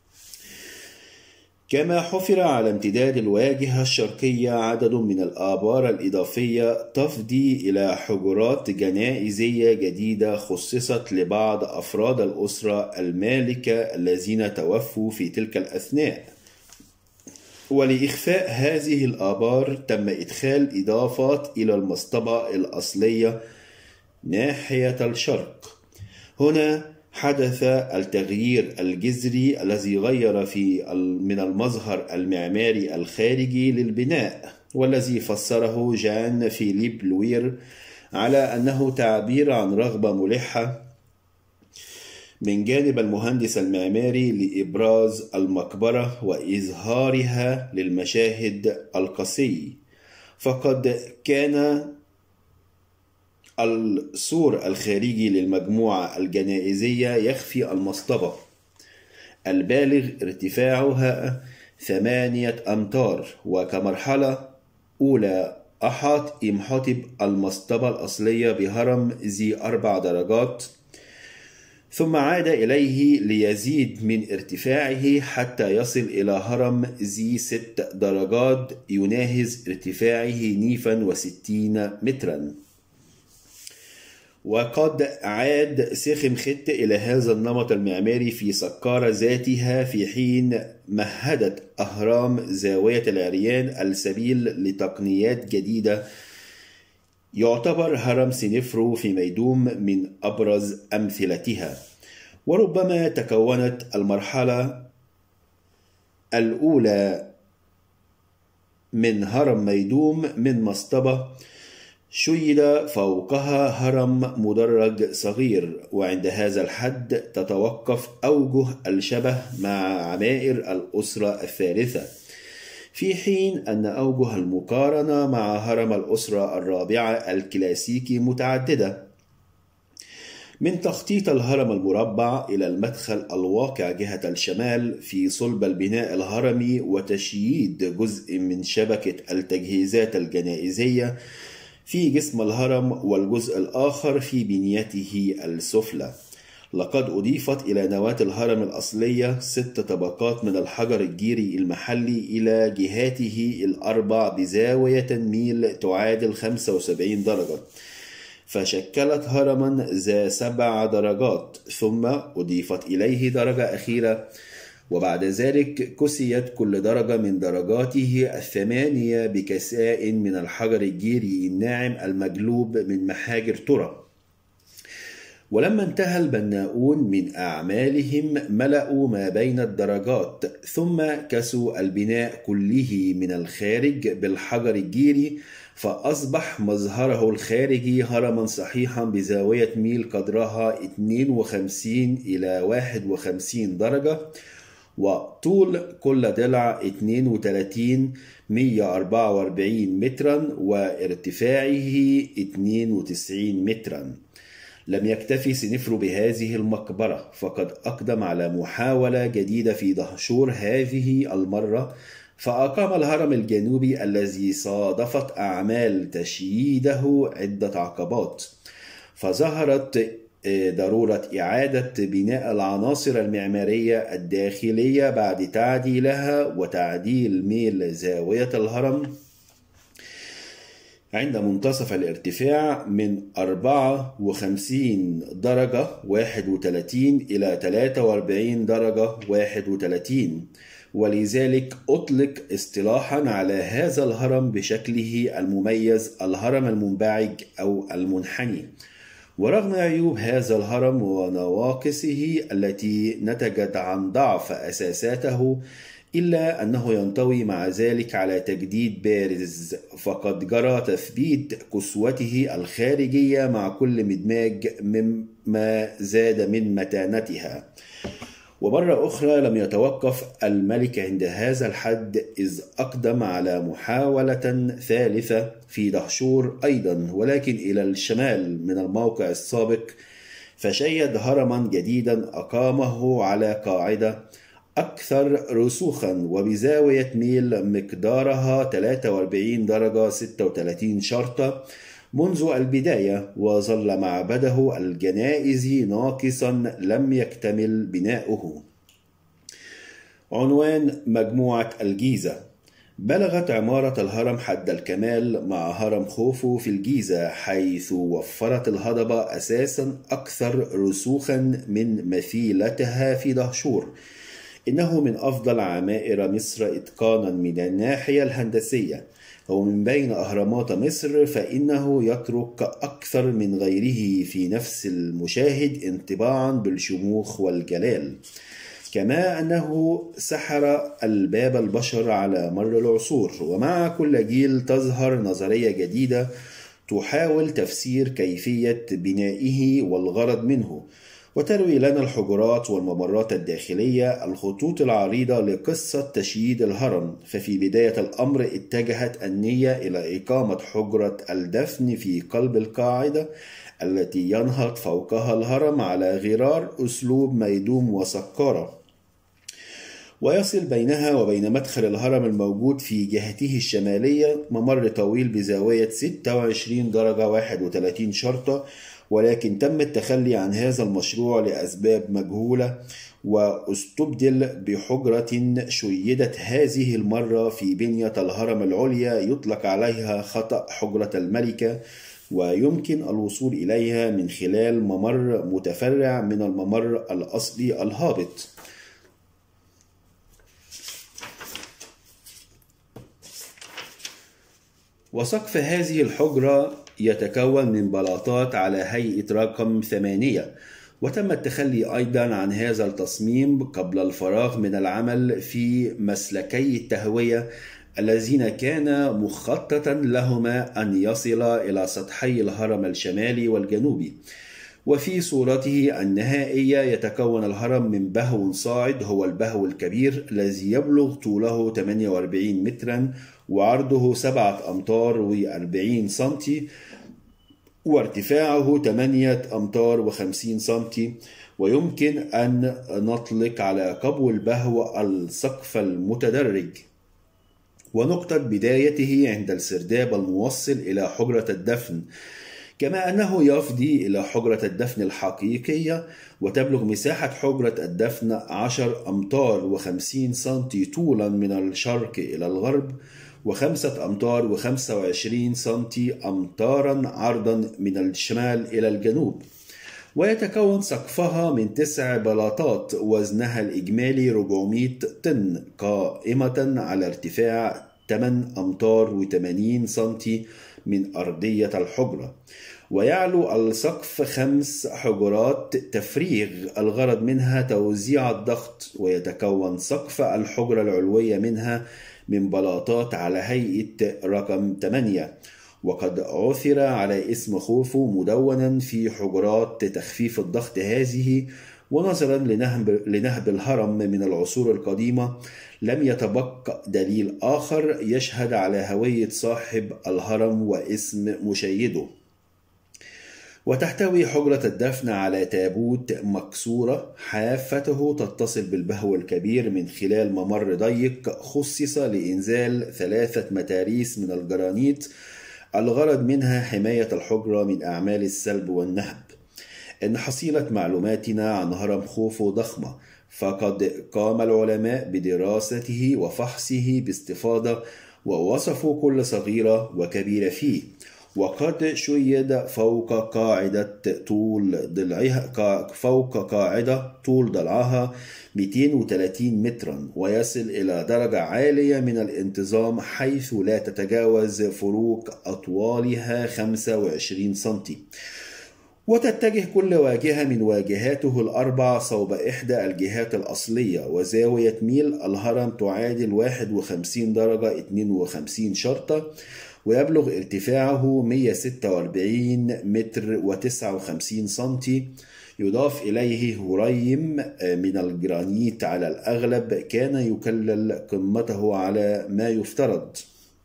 كما حفر على امتداد الواجهة الشرقية عدد من الآبار الإضافية تفضي إلى حجرات جنائزية جديدة خصصت لبعض أفراد الأسرة المالكة الذين توفوا في تلك الأثناء. ولإخفاء هذه الآبار تم إدخال إضافات إلى المصطبة الأصلية ناحية الشرق. هنا حدث التغيير الجذري الذي غير في من المظهر المعماري الخارجي للبناء، والذي فسره جان فيليب لوير على أنه تعبير عن رغبة ملحة من جانب المهندس المعماري لإبراز المقبرة وإظهارها للمشاهد القاسي. فقد كان السور الخارجي للمجموعة الجنائزية يخفي المصطبة البالغ ارتفاعها ثمانية أمتار، وكمرحلة أولى أحاط إمحاطب المصطبة الأصلية بهرم ذي أربع درجات، ثم عاد إليه ليزيد من ارتفاعه حتى يصل إلى هرم ذي ست درجات يناهز ارتفاعه نيفا وستين مترا. وقد عاد سيخم خت إلى هذا النمط المعماري في سقارة ذاتها، في حين مهدت أهرام زاوية العريان السبيل لتقنيات جديدة يعتبر هرم سنفرو في ميدوم من أبرز أمثلتها، وربما تكونت المرحلة الأولى من هرم ميدوم من مصطبة شيد فوقها هرم مدرج صغير، وعند هذا الحد تتوقف أوجه الشبه مع عمائر الأسرة الثالثة، في حين أن أوجه المقارنة مع هرم الأسرة الرابعة الكلاسيكي متعددة. من تخطيط الهرم المربع إلى المدخل الواقع جهة الشمال في صلب البناء الهرمي وتشييد جزء من شبكة التجهيزات الجنائزية في جسم الهرم والجزء الآخر في بنيته السفلى. لقد أضيفت إلى نواة الهرم الأصلية ست طبقات من الحجر الجيري المحلي إلى جهاته الأربع بزاوية تنميل تعادل خمسة وسبعين درجة، فشكلت هرما ذا سبع درجات، ثم أضيفت إليه درجة أخيرة، وبعد ذلك كسيت كل درجة من درجاته الثمانية بكساء من الحجر الجيري الناعم المجلوب من محاجر ترى. ولما انتهى البناؤون من أعمالهم ملأوا ما بين الدرجات، ثم كسوا البناء كله من الخارج بالحجر الجيري، فأصبح مظهره الخارجي هرما صحيحا بزاوية ميل قدرها اثنين وخمسين إلى واحد وخمسين درجة، وطول كل ضلع اثنين وثلاثين مئة وأربعة وأربعين مترا، وارتفاعه اثنين وتسعين مترا. لم يكتفي سنفرو بهذه المقبرة، فقد أقدم على محاولة جديدة في دهشور هذه المرة، فأقام الهرم الجنوبي الذي صادفت أعمال تشييده عدة عقبات، فظهرت ضرورة إعادة بناء العناصر المعمارية الداخلية بعد تعديلها وتعديل ميل زاوية الهرم عند منتصف الارتفاع من أربعة وخمسين درجة واحد وثلاثين إلى ثلاثة وأربعين درجة واحد وثلاثين، ولذلك أطلق اصطلاحا على هذا الهرم بشكله المميز الهرم المنبعج أو المنحني. ورغم عيوب هذا الهرم ونواقصه التي نتجت عن ضعف أساساته، إلا أنه ينطوي مع ذلك على تجديد بارز، فقد جرى تثبيت كسوته الخارجية مع كل مدماج مما زاد من متانتها. ومرة أخرى لم يتوقف الملك عند هذا الحد، إذ أقدم على محاولة ثالثة في دهشور أيضا، ولكن إلى الشمال من الموقع السابق، فشيد هرما جديدا أقامه على قاعدة أكثر رسوخا وبزاوية ميل مقدارها ثلاثة وأربعين درجة ستة وثلاثين شرطة منذ البداية، وظل معبده الجنائزي ناقصا لم يكتمل بناؤه. عنوان مجموعة الجيزة. بلغت عمارة الهرم حد الكمال مع هرم خوفو في الجيزة، حيث وفرت الهضبة أساسا أكثر رسوخا من مثيلتها في دهشور. إنه من أفضل عمائر مصر إتقانا من الناحية الهندسية، ومن بين أهرامات مصر فإنه يترك أكثر من غيره في نفس المشاهد انطباعا بالشموخ والجلال، كما أنه سحر الباب البشر على مر العصور. ومع كل جيل تظهر نظرية جديدة تحاول تفسير كيفية بنائه والغرض منه، وتروي لنا الحجرات والممرات الداخلية الخطوط العريضة لقصة تشييد الهرم. ففي بداية الأمر اتجهت النية إلى إقامة حجرة الدفن في قلب القاعدة التي ينهض فوقها الهرم على غرار أسلوب ميدوم وسكارة، ويصل بينها وبين مدخل الهرم الموجود في جهته الشمالية ممر طويل بزاوية ستة وعشرين درجة واحد وثلاثين شرطة، ولكن تم التخلي عن هذا المشروع لأسباب مجهولة، واستبدل بحجرة شيدت هذه المرة في بنية الهرم العليا يطلق عليها خطأ حجرة الملكة، ويمكن الوصول إليها من خلال ممر متفرع من الممر الأصلي الهابط. وسقف هذه الحجرة يتكون من بلاطات على هيئة رقم ثمانية، وتم التخلي أيضا عن هذا التصميم قبل الفراغ من العمل في مسلكي التهوية الذين كان مخططا لهما أن يصلا إلى سطحي الهرم الشمالي والجنوبي. وفي صورته النهائية يتكون الهرم من بهو صاعد هو البهو الكبير الذي يبلغ طوله ثمانية وأربعين مترا وعرضه سبعة أمتار وأربعين سنتي وارتفاعه ثمانية أمتار وخمسين سنتي. ويمكن أن نطلق على قبو البهو السقف المتدرج، ونقطة بدايته عند السرداب الموصل إلى حجرة الدفن، كما أنه يفضي إلى حجرة الدفن الحقيقية، وتبلغ مساحة حجرة الدفن عشر أمتار وخمسين سنتي طولا من الشرق إلى الغرب، وخمسة أمتار وخمسة وعشرين سنتي أمتارا عرضا من الشمال إلى الجنوب. ويتكون سقفها من تسع بلاطات وزنها الإجمالي أربعمائة طن قائمة على ارتفاع ثمانية أمتار وثمانين سنتي من أرضية الحجرة. ويعلو السقف خمس حجرات تفريغ الغرض منها توزيع الضغط، ويتكون سقف الحجرة العلوية منها من بلاطات على هيئة رقم ثمانية، وقد عثر على اسم خوفو مدونا في حجرات تخفيف الضغط هذه. ونظرا لنهب, لنهب الهرم من العصور القديمة لم يتبقى دليل آخر يشهد على هوية صاحب الهرم واسم مشيده. وتحتوي حجرة الدفن على تابوت مكسورة حافته تتصل بالبهو الكبير من خلال ممر ضيق خصص لإنزال ثلاثة متاريس من الجرانيت الغرض منها حماية الحجرة من أعمال السلب والنهب. إن حصيلة معلوماتنا عن هرم خوفو ضخمة، فقد قام العلماء بدراسته وفحصه باستفاضة، ووصفوا كل صغيرة وكبيرة فيه. وقد شيد فوق قاعدة طول ضلعها فوق قاعدة طول ضلعها مئتين وثلاثين مترا، ويصل إلى درجة عالية من الانتظام حيث لا تتجاوز فروق أطوالها خمسة وعشرين سنتي. وتتجه كل واجهة من واجهاته الأربع صوب إحدى الجهات الأصلية، وزاوية ميل الهرم تعادل واحد وخمسين درجة اثنين وخمسين شرطة. ويبلغ ارتفاعه مئة وستة وأربعين متر وتسعة وخمسين سنتي. يضاف إليه هريم من الجرانيت على الأغلب كان يكلل قمته على ما يفترض.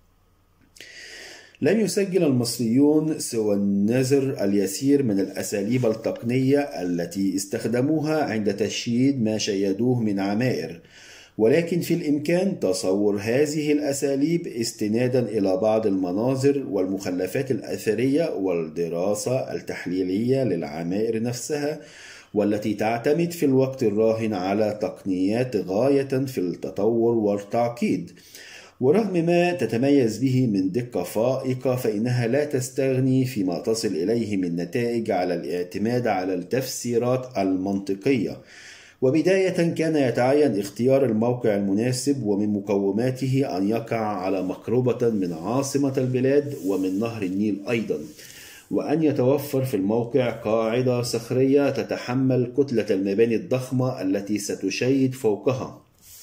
لم يسجل المصريون سوى النذر اليسير من الأساليب التقنية التي استخدموها عند تشييد ما شيدوه من عمائر، ولكن في الإمكان تصور هذه الأساليب استنادا إلى بعض المناظر والمخلفات الأثرية والدراسة التحليلية للعمائر نفسها، والتي تعتمد في الوقت الراهن على تقنيات غاية في التطور والتعقيد. ورغم ما تتميز به من دقة فائقة، فإنها لا تستغني فيما تصل إليه من نتائج على الاعتماد على التفسيرات المنطقية. وبداية كان يتعين اختيار الموقع المناسب، ومن مقوماته أن يقع على مقربة من عاصمة البلاد ومن نهر النيل أيضا، وأن يتوفر في الموقع قاعدة صخرية تتحمل كتلة المباني الضخمة التي ستشيد فوقها،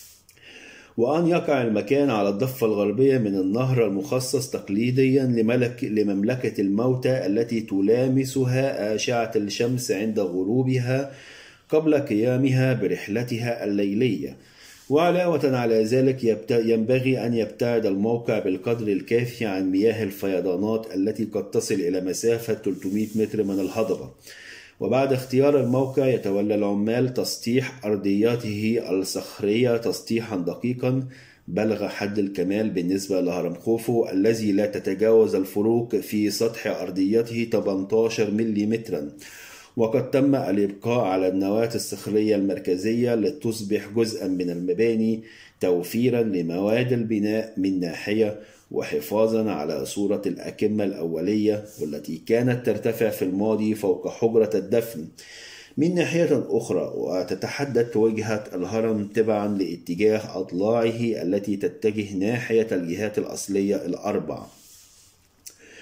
وأن يقع المكان على الضفة الغربية من النهر المخصص تقليديا لملك لمملكة الموتى التي تلامسها أشعة الشمس عند غروبها قبل قيامها برحلتها الليلية. وعلاوة على ذلك ينبغي أن يبتعد الموقع بالقدر الكافي عن مياه الفيضانات التي قد تصل إلى مسافة ثلاثمائة متر من الهضبة. وبعد اختيار الموقع يتولى العمال تسطيح أرضياته الصخرية تسطيحا دقيقا بلغ حد الكمال بالنسبة لهرم خوفو الذي لا تتجاوز الفروق في سطح أرضيته ثمانية عشر مليمترا. وقد تم الإبقاء على النواة الصخرية المركزية لتصبح جزءا من المباني توفيرا لمواد البناء من ناحية، وحفاظا على صورة الأكمة الأولية والتي كانت ترتفع في الماضي فوق حجرة الدفن من ناحية أخرى، وتتحدد وجهة الهرم تبعا لاتجاه أضلاعه التي تتجه ناحية الجهات الأصلية الأربع.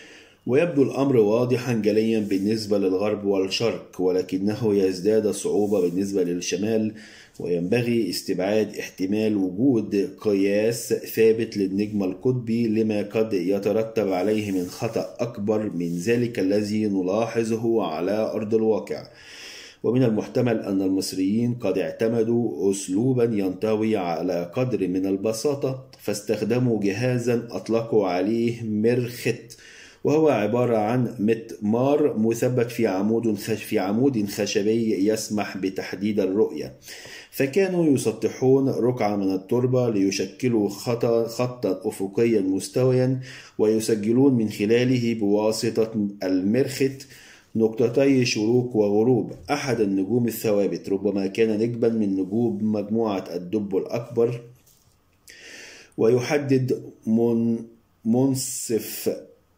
ويبدو الأمر واضحا جليا بالنسبة للغرب والشرق، ولكنه يزداد صعوبة بالنسبة للشمال، وينبغي استبعاد احتمال وجود قياس ثابت للنجم القطبي لما قد يترتب عليه من خطأ أكبر من ذلك الذي نلاحظه على أرض الواقع. ومن المحتمل أن المصريين قد اعتمدوا أسلوبا ينطوي على قدر من البساطة، فاستخدموا جهازا أطلقوا عليه مرخت، وهو عبارة عن متمار مثبت في عمود في عمود خشبي يسمح بتحديد الرؤية. فكانوا يسطحون رقعة من التربة ليشكلوا خطا خطا أفقيا مستويا، ويسجلون من خلاله بواسطة المرخت نقطتي شروق وغروب أحد النجوم الثوابت، ربما كان نجما من نجوم مجموعة الدب الأكبر، ويحدد من منصف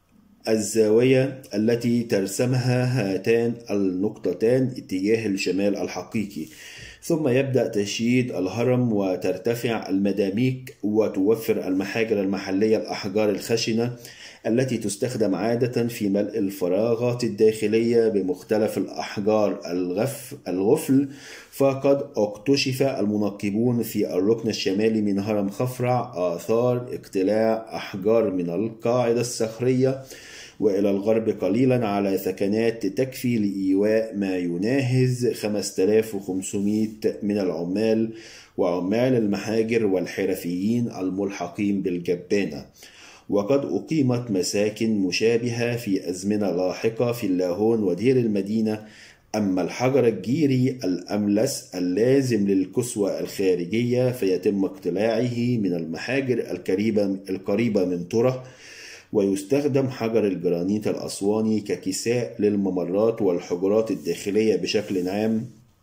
الزاوية التي ترسمها هاتان النقطتان اتجاه الشمال الحقيقي. ثم يبدأ تشييد الهرم وترتفع المداميك، وتوفر المحاجر المحلية الأحجار الخشنة التي تستخدم عادة في ملء الفراغات الداخلية بمختلف الأحجار الغف الغفل. فقد اكتشف المنقبون في الركن الشمالي من هرم خفرع آثار اقتلاع أحجار من القاعدة الصخرية، وإلى الغرب قليلا على ثكنات تكفي لإيواء ما يناهز خمسة آلاف وخمسمائة من العمال وعمال المحاجر والحرفيين الملحقين بالجبانة. وقد أقيمت مساكن مشابهة في أزمنة لاحقة في اللاهون ودير المدينة. أما الحجر الجيري الأملس اللازم للكسوة الخارجية فيتم اقتلاعه من المحاجر القريبة من طرة، ويستخدم حجر الجرانيت الأسواني ككساء للممرات والحجرات الداخلية بشكل عام،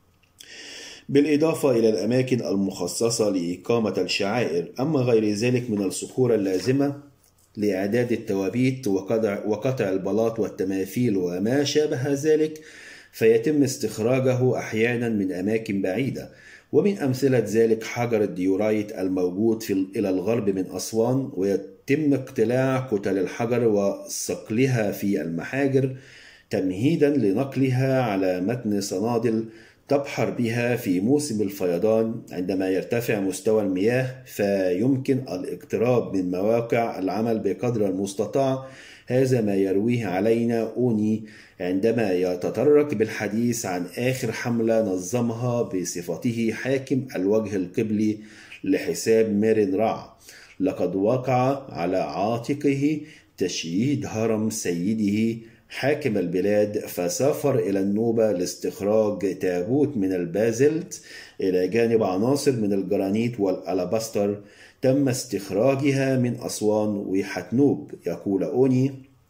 بالإضافة إلى الأماكن المخصصة لإقامة الشعائر. أما غير ذلك من الصخور اللازمة لإعداد التوابيت وقطع البلاط والتماثيل وما شابه ذلك فيتم استخراجه أحيانا من أماكن بعيدة. ومن أمثلة ذلك حجر الديورايت الموجود في إلى الغرب من أسوان، ويتم اقتلاع كتل الحجر وصقلها في المحاجر تمهيدا لنقلها على متن صنادل تبحر بها في موسم الفيضان عندما يرتفع مستوى المياه، فيمكن الاقتراب من مواقع العمل بقدر المستطاع. هذا ما يرويه علينا أوني عندما يتطرق بالحديث عن آخر حملة نظمها بصفته حاكم الوجه القبلي لحساب ميرين رع. لقد وقع على عاتقه تشييد هرم سيده حاكم البلاد، فسافر إلى النوبة لاستخراج تابوت من البازلت إلى جانب عناصر من الجرانيت والألاباستر تم استخراجها من أسوان وحتنوب. يقول أوني: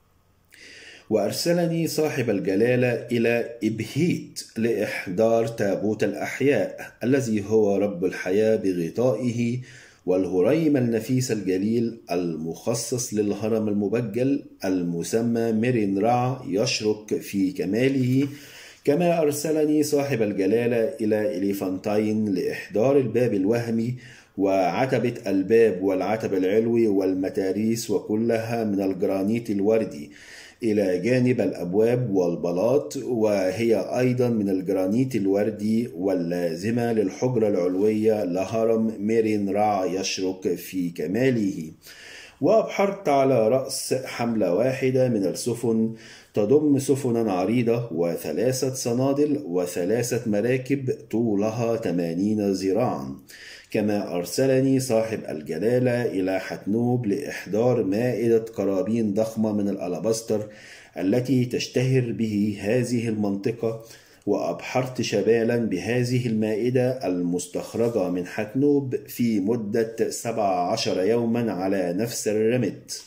وأرسلني صاحب الجلالة إلى إبهيت لإحضار تابوت الأحياء الذي هو رب الحياة بغطائه، والهريم النفيس الجليل المخصص للهرم المبجل المسمى ميرين رع يشرق في كماله. كما أرسلني صاحب الجلالة إلى إليفانتاين لإحضار الباب الوهمي وعتبة الباب والعتب العلوي والمتاريس وكلها من الجرانيت الوردي، إلى جانب الأبواب والبلاط وهي أيضا من الجرانيت الوردي واللازمة للحجرة العلوية لهرم ميرين رع يشرق في كماله. وأبحرت على رأس حملة واحدة من السفن تضم سفنا عريضة وثلاثة صنادل وثلاثة مراكب طولها ثمانين ذراعا. كما أرسلني صاحب الجلالة إلى حتنوب لإحضار مائدة قرابين ضخمة من الألاباستر التي تشتهر به هذه المنطقة، وأبحرت شبالا بهذه المائدة المستخرجة من حتنوب في مدة سبع عشر يوما على نفس الرمت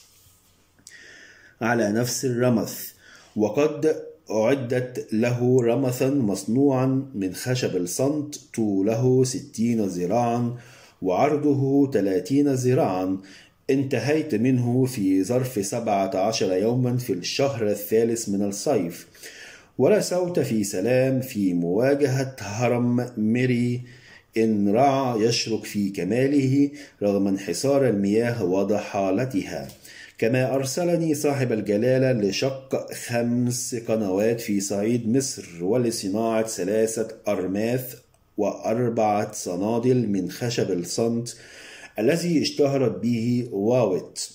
على نفس الرمث، وقد أعدت له رمثا مصنوعا من خشب الصمت طوله ستين ذراعا وعرضه ثلاثين ذراعا. انتهيت منه في ظرف سبعة عشر يوما في الشهر الثالث من الصيف، ورسوت في سلام في مواجهة هرم ميري إن رع يشرق في كماله رغم انحسار المياه وضحالتها. كما أرسلني صاحب الجلالة لشق خمس قنوات في صعيد مصر ولصناعة ثلاثة أرماث وأربعة صنادل من خشب الصمت الذي اشتهرت به واوت.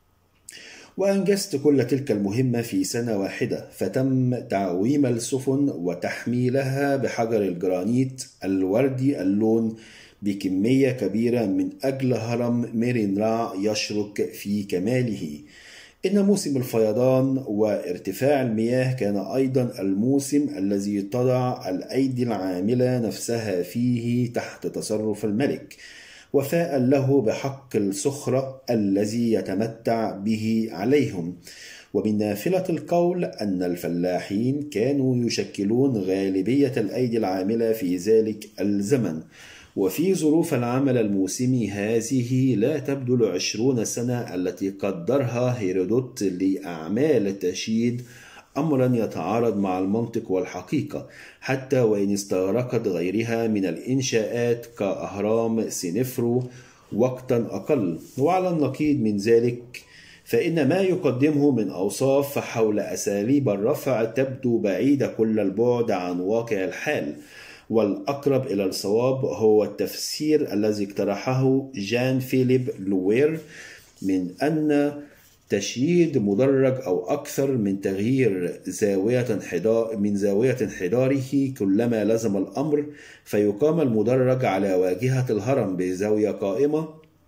وأنجزت كل تلك المهمة في سنة واحدة، فتم تعويم السفن وتحميلها بحجر الجرانيت الوردي اللون بكمية كبيرة من أجل هرم ميرين را يشرق في كماله. إن موسم الفيضان وارتفاع المياه كان أيضا الموسم الذي تضع الأيدي العاملة نفسها فيه تحت تصرف الملك، وفاء له بحق السخرة الذي يتمتع به عليهم. ومن نافلة القول أن الفلاحين كانوا يشكلون غالبية الأيدي العاملة في ذلك الزمن. وفي ظروف العمل الموسمي هذه لا تبدو العشرون سنة التي قدرها هيرودوت لأعمال التشييد أمرا يتعارض مع المنطق والحقيقة، حتى وإن استغرقت غيرها من الإنشاءات كأهرام سينفرو وقتا أقل. وعلى النقيض من ذلك فإن ما يقدمه من أوصاف حول أساليب الرفع تبدو بعيدة كل البعد عن واقع الحال. والأقرب إلى الصواب هو التفسير الذي اقترحه جان فيليب لوير من أن تشييد مدرج أو أكثر من تغيير زاوية انحدار من زاوية انحداره كلما لزم الأمر، فيقام المدرج على واجهة الهرم بزاوية قائمة،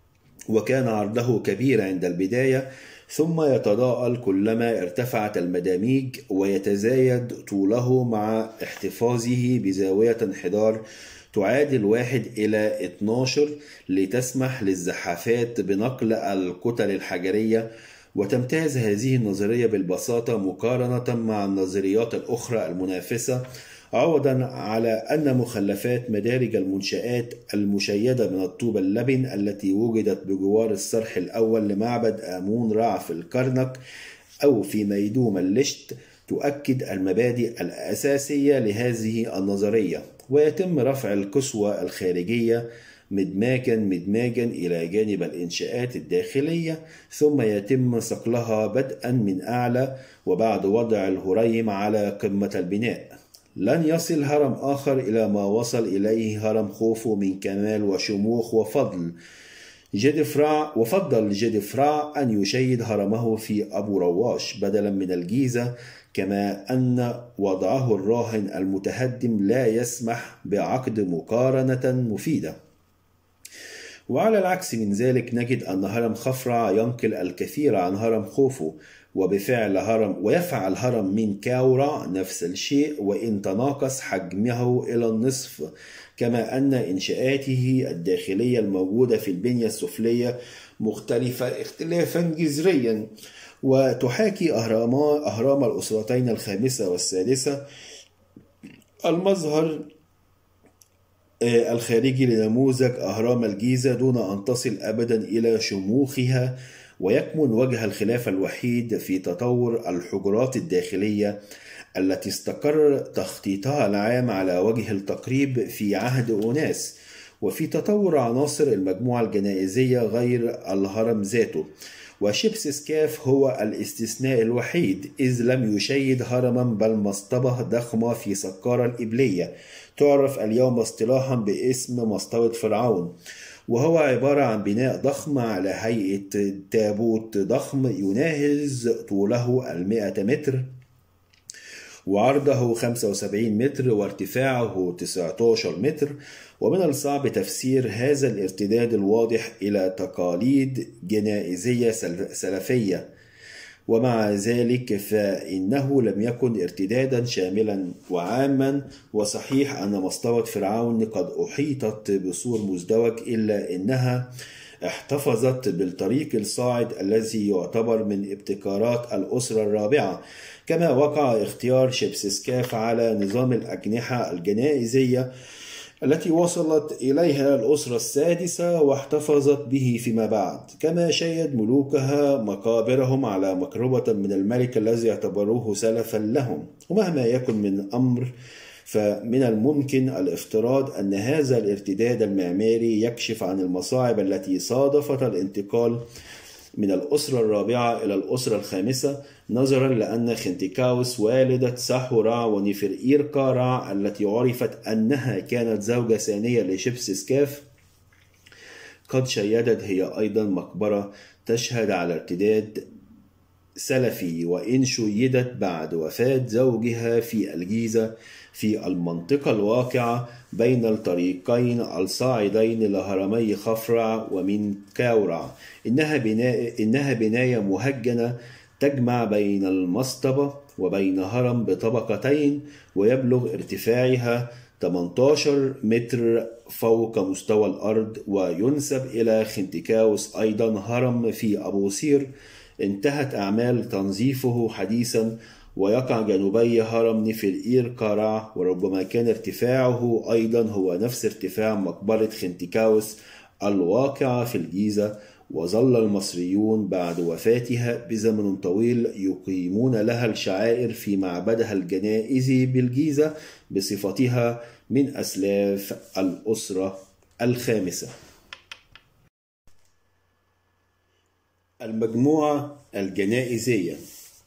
وكان عرضه كبير عند البداية، ثم يتضاءل كلما ارتفعت المداميج، ويتزايد طوله مع احتفاظه بزاوية انحدار تعادل واحد إلى اثناشر لتسمح للزحافات بنقل الكتل الحجرية. وتمتاز هذه النظرية بالبساطة مقارنة مع النظريات الأخرى المنافسة، عوضا على أن مخلفات مدارج المنشآت المشيدة من الطوب اللبن التي وجدت بجوار الصرح الأول لمعبد آمون رع في الكرنك أو في ميدوم اللشت تؤكد المبادئ الأساسية لهذه النظرية. ويتم رفع الكسوة الخارجية مدماجا مدماجا إلى جانب الإنشاءات الداخلية، ثم يتم صقلها بدءا من أعلى وبعد وضع الهريم على قمة البناء. لن يصل هرم آخر إلى ما وصل إليه هرم خوفو من كمال وشموخ وفضل. جدفرع وفضل جدفرع أن يشيد هرمه في أبو رواش بدلا من الجيزة، كما أن وضعه الراهن المتهدم لا يسمح بعقد مقارنة مفيدة. وعلى العكس من ذلك نجد أن هرم خفرع ينقل الكثير عن هرم خوفو، وبفعل هرم ويفعل هرم من كاورا نفس الشيء وإن تناقص حجمه إلى النصف، كما أن إنشاءاته الداخلية الموجودة في البنية السفلية مختلفة اختلافا جذريا، وتحاكي أهرام الأسرتين الخامسة والسادسة المظهر الخارجي لنموذج أهرام الجيزة دون أن تصل أبدا إلى شموخها. ويكمن وجه الخلاف الوحيد في تطور الحجرات الداخلية التي استقر تخطيطها العام على وجه التقريب في عهد أوناس، وفي تطور عناصر المجموعة الجنائزية غير الهرم ذاته. وشبس سكاف هو الاستثناء الوحيد، إذ لم يشيد هرما بل مصطبة ضخمة في سقارة الإبلية تعرف اليوم اصطلاحا باسم مصطبة فرعون، وهو عبارة عن بناء ضخم على هيئة تابوت ضخم يناهز طوله المئة متر وعرضه خمسة وسبعين متر وارتفاعه تسعة عشر متر. ومن الصعب تفسير هذا الارتداد الواضح إلى تقاليد جنائزية سلفية، ومع ذلك فإنه لم يكن ارتدادا شاملا وعاما. وصحيح أن مصطبة فرعون قد أحيطت بسور مزدوج، إلا أنها احتفظت بالطريق الصاعد الذي يعتبر من ابتكارات الأسرة الرابعة، كما وقع اختيار شبسسكاف على نظام الأجنحة الجنائزية التي وصلت إليها الأسرة السادسة واحتفظت به فيما بعد، كما شيد ملوكها مقابرهم على مقربة من الملك الذي اعتبروه سلفا لهم. ومهما يكن من أمر، فمن الممكن الافتراض أن هذا الارتداد المعماري يكشف عن المصاعب التي صادفت الانتقال من الأسرة الرابعة إلى الأسرة الخامسة، نظرا لأن خنتيكاوس والدة ساحورا ونفرئيركارا التي عرفت أنها كانت زوجة ثانية لشبسسكاف قد شيدت هي أيضا مقبرة تشهد على ارتداد سلفي، وإن شيدت بعد وفاة زوجها في الجيزة في المنطقة الواقعة بين الطريقين الصاعدين لهرمي خفرع ومن كاورع. إنها بناء إنها بناية مهجنة تجمع بين المصطبة وبين هرم بطبقتين، ويبلغ ارتفاعها ثمانية عشر متر فوق مستوى الأرض. وينسب إلى خنتيكاوس أيضا هرم في أبو سير انتهت أعمال تنظيفه حديثا، ويقع جنوبي هرم نفرئيركارا، وربما كان ارتفاعه أيضا هو نفس ارتفاع مقبرة خنتيكاوس الواقعة في الجيزة. وظل المصريون بعد وفاتها بزمن طويل يقيمون لها الشعائر في معبدها الجنائزي بالجيزة بصفتها من أسلاف الأسرة الخامسة. المجموعة الجنائزية.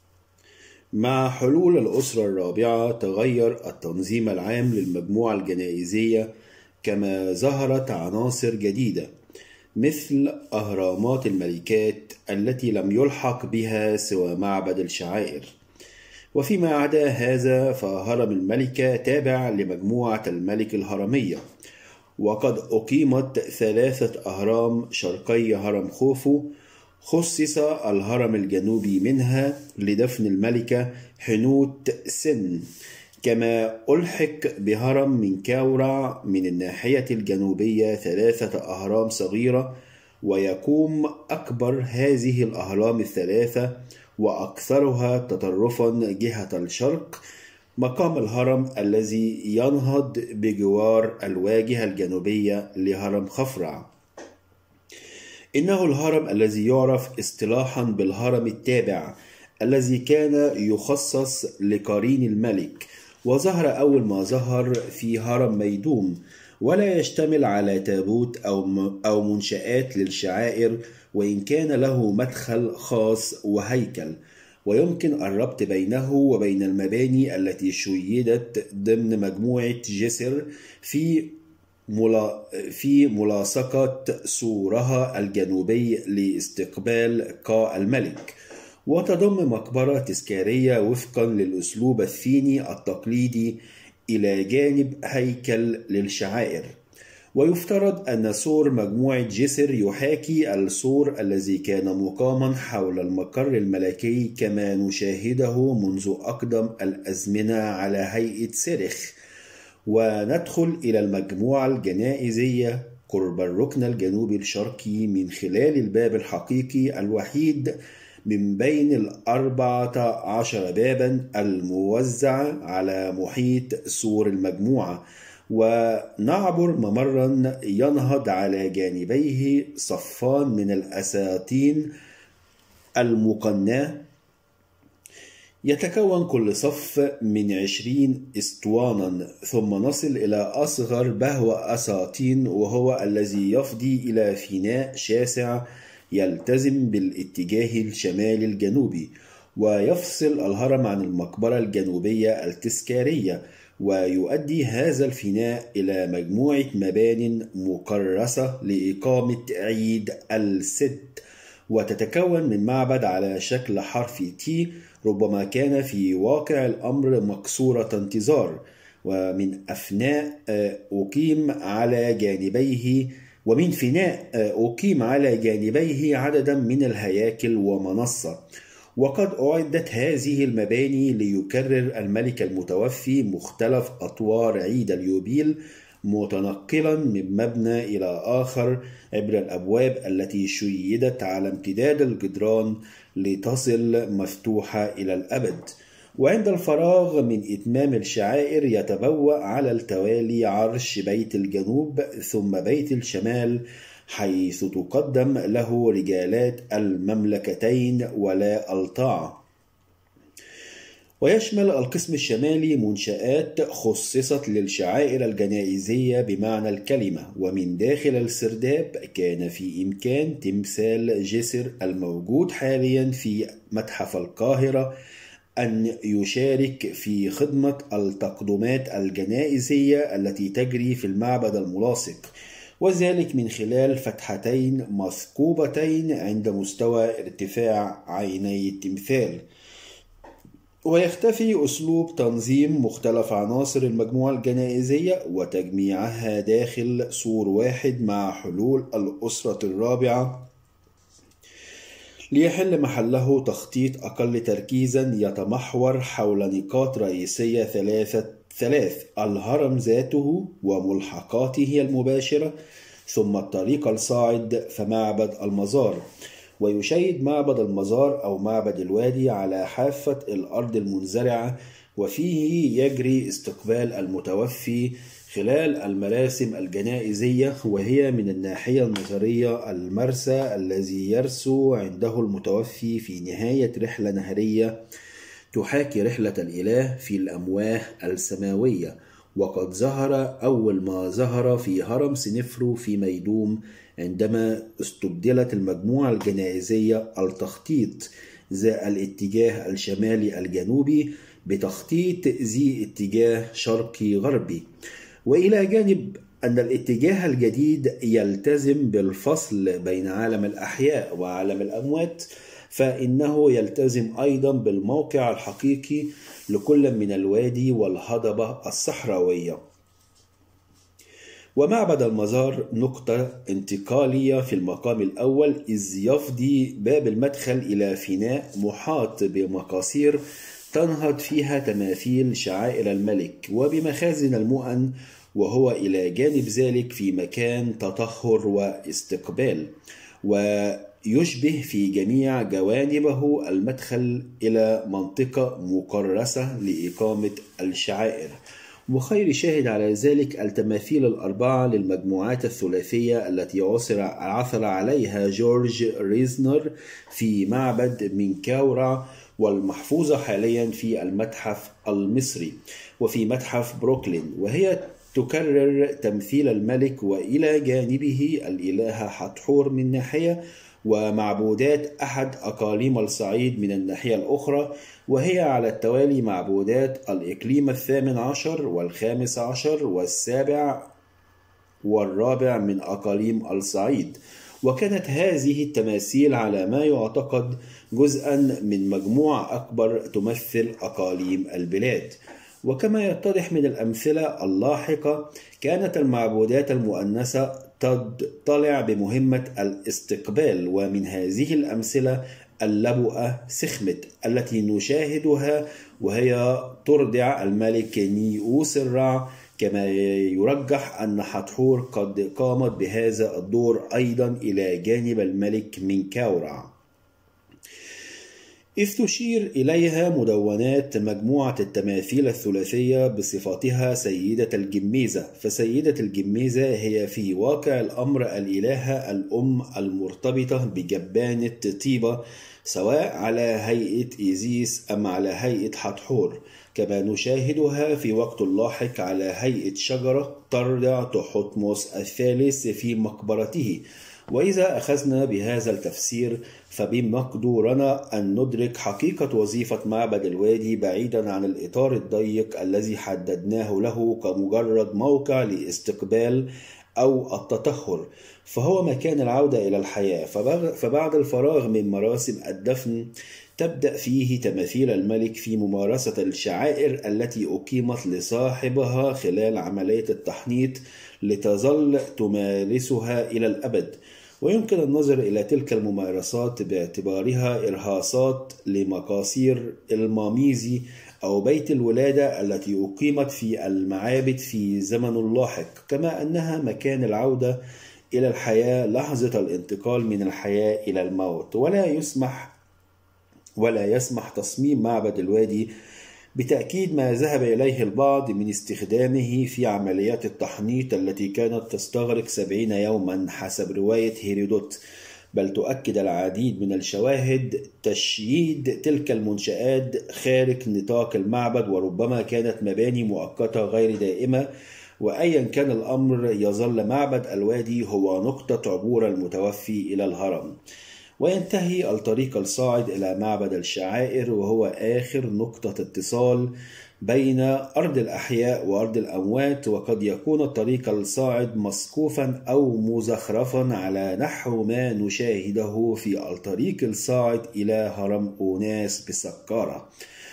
مع حلول الأسرة الرابعة تغير التنظيم العام للمجموعة الجنائزية، كما ظهرت عناصر جديدة مثل أهرامات الملكات التي لم يلحق بها سوى معبد الشعائر. وفيما عدا هذا فهرم الملكة تابع لمجموعة الملك الهرمية، وقد أقيمت ثلاثة أهرام شرقي هرم خوفو. خصص الهرم الجنوبي منها لدفن الملكة حنوت سن، كما ألحق بهرم من كاورع من الناحية الجنوبية ثلاثة أهرام صغيرة. ويقوم أكبر هذه الأهرام الثلاثة وأكثرها تطرفا جهة الشرق مقام الهرم الذي ينهض بجوار الواجهة الجنوبية لهرم خفرع. إنه الهرم الذي يعرف اصطلاحا بالهرم التابع، الذي كان يخصص لقرين الملك، وظهر أول ما ظهر في هرم ميدوم، ولا يشتمل على تابوت أو منشآت للشعائر، وإن كان له مدخل خاص وهيكل. ويمكن الربط بينه وبين المباني التي شيدت ضمن مجموعة جسر في في ملاصقة سورها الجنوبي لاستقبال قاء الملك، وتضم مقبرة تذكارية وفقا للأسلوب الثيني التقليدي إلى جانب هيكل للشعائر. ويفترض أن سور مجموعة جسر يحاكي السور الذي كان مقاما حول المقر الملكي كما نشاهده منذ أقدم الأزمنة على هيئة سرخ. وندخل إلى المجموعة الجنائزية قرب الركن الجنوبي الشرقي من خلال الباب الحقيقي الوحيد من بين الأربعة عشر بابا الموزع على محيط سور المجموعة، ونعبر ممرا ينهض على جانبيه صفان من الأساطين المقناة، يتكون كل صف من عشرين اسطوانا، ثم نصل إلى أصغر بهو أساطين، وهو الذي يفضي إلى فناء شاسع يلتزم بالاتجاه الشمالي الجنوبي، ويفصل الهرم عن المقبرة الجنوبية التذكارية. ويؤدي هذا الفناء إلى مجموعة مبان مكرسة لإقامة عيد السد، وتتكون من معبد على شكل حرف تي، ربما كان في واقع الأمر مكسورة انتظار، ومن أفناء أقيم على جانبيه ومن فناء أقيم على جانبيه عددا من الهياكل ومنصة. وقد أعدت هذه المباني ليكرر الملك المتوفي مختلف أطوار عيد اليوبيل، متنقلا من مبنى إلى آخر عبر الأبواب التي شيدت على امتداد الجدران لتصل مفتوحة إلى الأبد. وعند الفراغ من إتمام الشعائر يتبوأ على التوالي عرش بيت الجنوب ثم بيت الشمال، حيث تقدم له رجالات المملكتين ولا الطاعة. ويشمل القسم الشمالي منشآت خصصت للشعائر الجنائزية بمعنى الكلمة، ومن داخل السرداب كان في إمكان تمثال جسر الموجود حاليا في متحف القاهرة أن يشارك في خدمة التقدمات الجنائزية التي تجري في المعبد الملاصق، وذلك من خلال فتحتين مثقوبتين عند مستوى ارتفاع عيني التمثال. ويختفي أسلوب تنظيم مختلف عناصر المجموعة الجنائزية وتجميعها داخل سور واحد مع حلول الأسرة الرابعة، ليحل محله تخطيط أقل تركيزا يتمحور حول نقاط رئيسية ثلاثة ثلاث: الهرم ذاته وملحقاته المباشرة، ثم الطريق الصاعد فمعبد المزار. ويشيد معبد المزار أو معبد الوادي على حافة الأرض المنزرعة، وفيه يجري استقبال المتوفي خلال المراسم الجنائزية، وهي من الناحية النظرية المرسى الذي يرسو عنده المتوفي في نهاية رحلة نهرية تحاكي رحلة الإله في الأمواه السماوية. وقد ظهر أول ما ظهر في هرم سنفرو في ميدوم عندما استبدلت المجموعة الجنائزية التخطيط ذا الاتجاه الشمالي الجنوبي بتخطيط ذي اتجاه شرقي غربي. وإلى جانب أن الاتجاه الجديد يلتزم بالفصل بين عالم الأحياء وعالم الأموات، فإنه يلتزم أيضا بالموقع الحقيقي لكل من الوادي والهضبة الصحراوية. ومعبد المزار نقطة انتقالية في المقام الأول، إذ يفضي باب المدخل إلى فناء محاط بمقاصير تنهض فيها تماثيل شعائر الملك وبمخازن المؤن، وهو إلى جانب ذلك في مكان تطهر واستقبال، ويشبه في جميع جوانبه المدخل إلى منطقة مكرسة لإقامة الشعائر. وخير شاهد على ذلك التماثيل الأربعة للمجموعات الثلاثية التي عثر عليها جورج ريزنر في معبد منكاورع، والمحفوظة حاليا في المتحف المصري وفي متحف بروكلين، وهي تكرر تمثيل الملك وإلى جانبه الإلهة حتحور من ناحية، ومعبودات أحد أقاليم الصعيد من الناحية الأخرى، وهي على التوالي معبودات الإقليم الثامن عشر والخامس عشر والسابع والرابع من أقاليم الصعيد. وكانت هذه التماثيل على ما يعتقد جزءا من مجموعة أكبر تمثل أقاليم البلاد. وكما يتضح من الأمثلة اللاحقة، كانت المعبودات المؤنثة تطلع بمهمة الاستقبال، ومن هذه الأمثلة اللبؤة سخمت التي نشاهدها وهي ترضع الملك نيئوس الرع، كما يرجح أن حتحور قد قامت بهذا الدور أيضا إلى جانب الملك منكاورع، إذ تشير إليها مدونات مجموعة التماثيل الثلاثية بصفتها سيدة الجميزة. فسيدة الجميزة هي في واقع الأمر الإلهة الأم المرتبطة بجبانة طيبة، سواء على هيئة إيزيس أم على هيئة حتحور، كما نشاهدها في وقت لاحق على هيئة شجرة ترضع تحتمس الثالث في مقبرته. وإذا أخذنا بهذا التفسير فبمقدورنا أن ندرك حقيقة وظيفة معبد الوادي بعيدا عن الإطار الضيق الذي حددناه له كمجرد موقع لاستقبال أو التطهر، فهو مكان العودة إلى الحياة. فبعد الفراغ من مراسم الدفن تبدأ فيه تماثيل الملك في ممارسة الشعائر التي أقيمت لصاحبها خلال عملية التحنيط لتظل تمارسها إلى الأبد. ويمكن النظر إلى تلك الممارسات باعتبارها إرهاصات لمقاصير الماميزي أو بيت الولادة التي أقيمت في المعابد في زمن لاحق، كما أنها مكان العودة إلى الحياة لحظة الانتقال من الحياة إلى الموت. ولا يسمح ولا يسمح تصميم معبد الوادي بتأكيد ما ذهب إليه البعض من استخدامه في عمليات التحنيط التي كانت تستغرق سبعين يوما حسب رواية هيرودوت، بل تؤكد العديد من الشواهد تشييد تلك المنشآت خارج نطاق المعبد، وربما كانت مباني مؤقتة غير دائمة. وأيا كان الأمر، يظل معبد الوادي هو نقطة عبور المتوفي إلى الهرم. وينتهي الطريق الصاعد إلى معبد الشعائر، وهو آخر نقطة اتصال بين أرض الأحياء وأرض الأموات. وقد يكون الطريق الصاعد مسقوفا أو مزخرفا على نحو ما نشاهده في الطريق الصاعد إلى هرم أوناس بسقارة،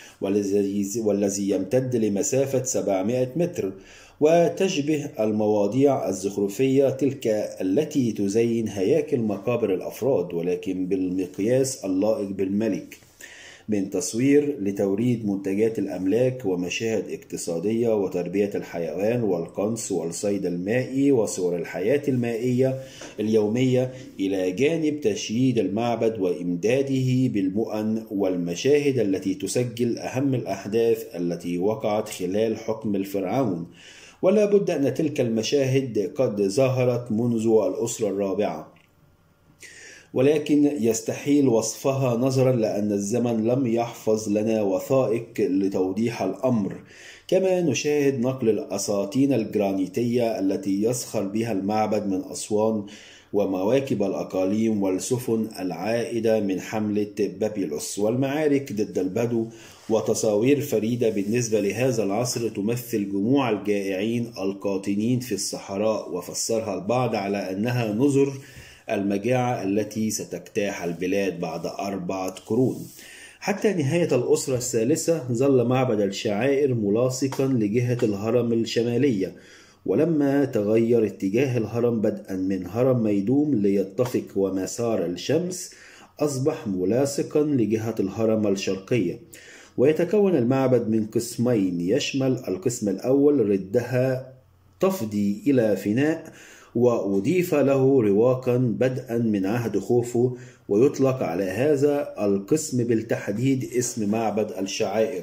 والذي يمتد لمسافة سبعمائة متر، وتشبه المواضيع الزخرفية تلك التي تزين هياكل مقابر الأفراد، ولكن بالمقياس اللائق بالملك، من تصوير لتوريد منتجات الأملاك ومشاهد اقتصادية وتربية الحيوان والقنص والصيد المائي وصور الحياة المائية اليومية، إلى جانب تشييد المعبد وإمداده بالمؤن والمشاهد التي تسجل أهم الأحداث التي وقعت خلال حكم الفرعون. ولا بد أن تلك المشاهد قد ظهرت منذ الأسرة الرابعة، ولكن يستحيل وصفها نظرا لأن الزمن لم يحفظ لنا وثائق لتوضيح الأمر. كما نشاهد نقل الأساطين الجرانيتية التي يسخر بها المعبد من أسوان ومواكب الأقاليم والسفن العائدة من حملة بابيلوس والمعارك ضد البدو، وتصاوير فريدة بالنسبة لهذا العصر تمثل جموع الجائعين القاطنين في الصحراء، وفسرها البعض على أنها نذر المجاعة التي ستجتاح البلاد بعد أربعة قرون. حتى نهاية الأسرة الثالثة ظل معبد الشعائر ملاصقا لجهة الهرم الشمالية، ولما تغير اتجاه الهرم بدءا من هرم ميدوم ليتفق ومسار الشمس، أصبح ملاصقا لجهة الهرم الشرقية. ويتكون المعبد من قسمين، يشمل القسم الأول ردها تفضي إلى فناء، وأضيف له رواقا بدءا من عهد خوفو، ويطلق على هذا القسم بالتحديد اسم معبد الشعائر.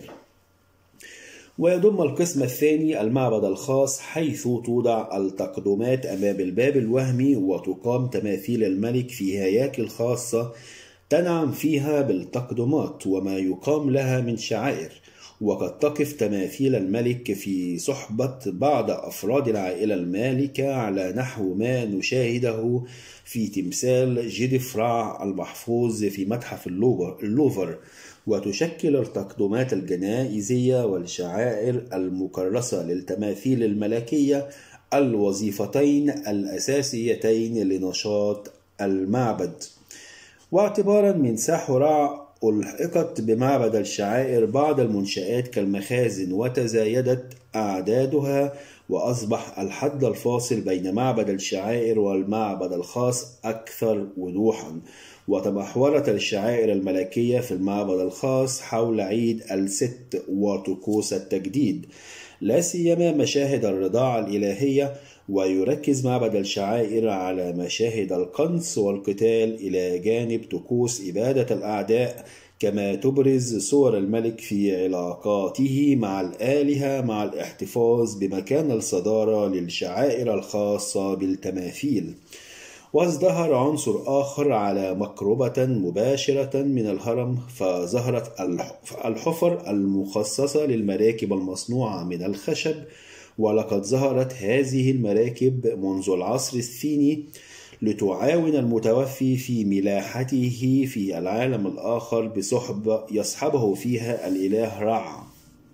ويضم القسم الثاني المعبد الخاص، حيث توضع التقدمات أمام الباب الوهمي وتقام تماثيل الملك في هياكل خاصة تنعم فيها بالتقدمات وما يقام لها من شعائر. وقد تقف تماثيل الملك في صحبة بعض أفراد العائلة المالكة على نحو ما نشاهده في تمثال جيدفرع المحفوظ في متحف اللوفر. وتشكل التقدمات الجنائزية والشعائر المكرسة للتماثيل الملكية الوظيفتين الأساسيتين لنشاط المعبد. واعتبارا من ساحورع ألحقت بمعبد الشعائر بعض المنشآت كالمخازن، وتزايدت أعدادها، وأصبح الحد الفاصل بين معبد الشعائر والمعبد الخاص أكثر وضوحا. وتمحورت الشعائر الملكية في المعبد الخاص حول عيد الست وطقوس التجديد، لا سيما مشاهد الرضاعة الإلهية. ويركز معبد الشعائر على مشاهد القنص والقتال إلى جانب طقوس إبادة الأعداء، كما تبرز صور الملك في علاقاته مع الآلهة، مع الاحتفاظ بمكان الصدارة للشعائر الخاصة بالتماثيل. وازدهر عنصر آخر على مقربة مباشرة من الهرم، فظهرت الحفر المخصصة للمراكب المصنوعة من الخشب. ولقد ظهرت هذه المراكب منذ العصر الثيني لتعاون المتوفي في ملاحته في العالم الآخر بصحبة يصحبه فيها الإله رع.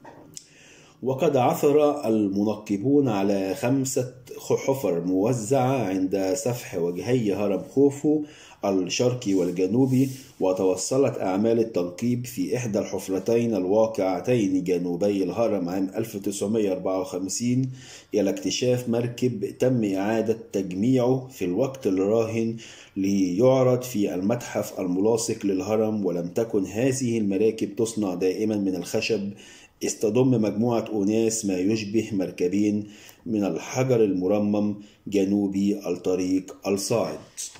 وقد عثر المنقبون على خمسة حفر موزعة عند سفح وجهي هرم خوفو الشرقي والجنوبي، وتوصلت أعمال التنقيب في إحدى الحفرتين الواقعتين جنوبي الهرم عام ألف وتسعمائة وأربعة وخمسين إلى اكتشاف مركب تم إعادة تجميعه في الوقت الراهن ليعرض في المتحف الملاصق للهرم. ولم تكن هذه المراكب تصنع دائما من الخشب، استضم مجموعة أوناس ما يشبه مركبين من الحجر المرمم جنوبي الطريق الصاعد.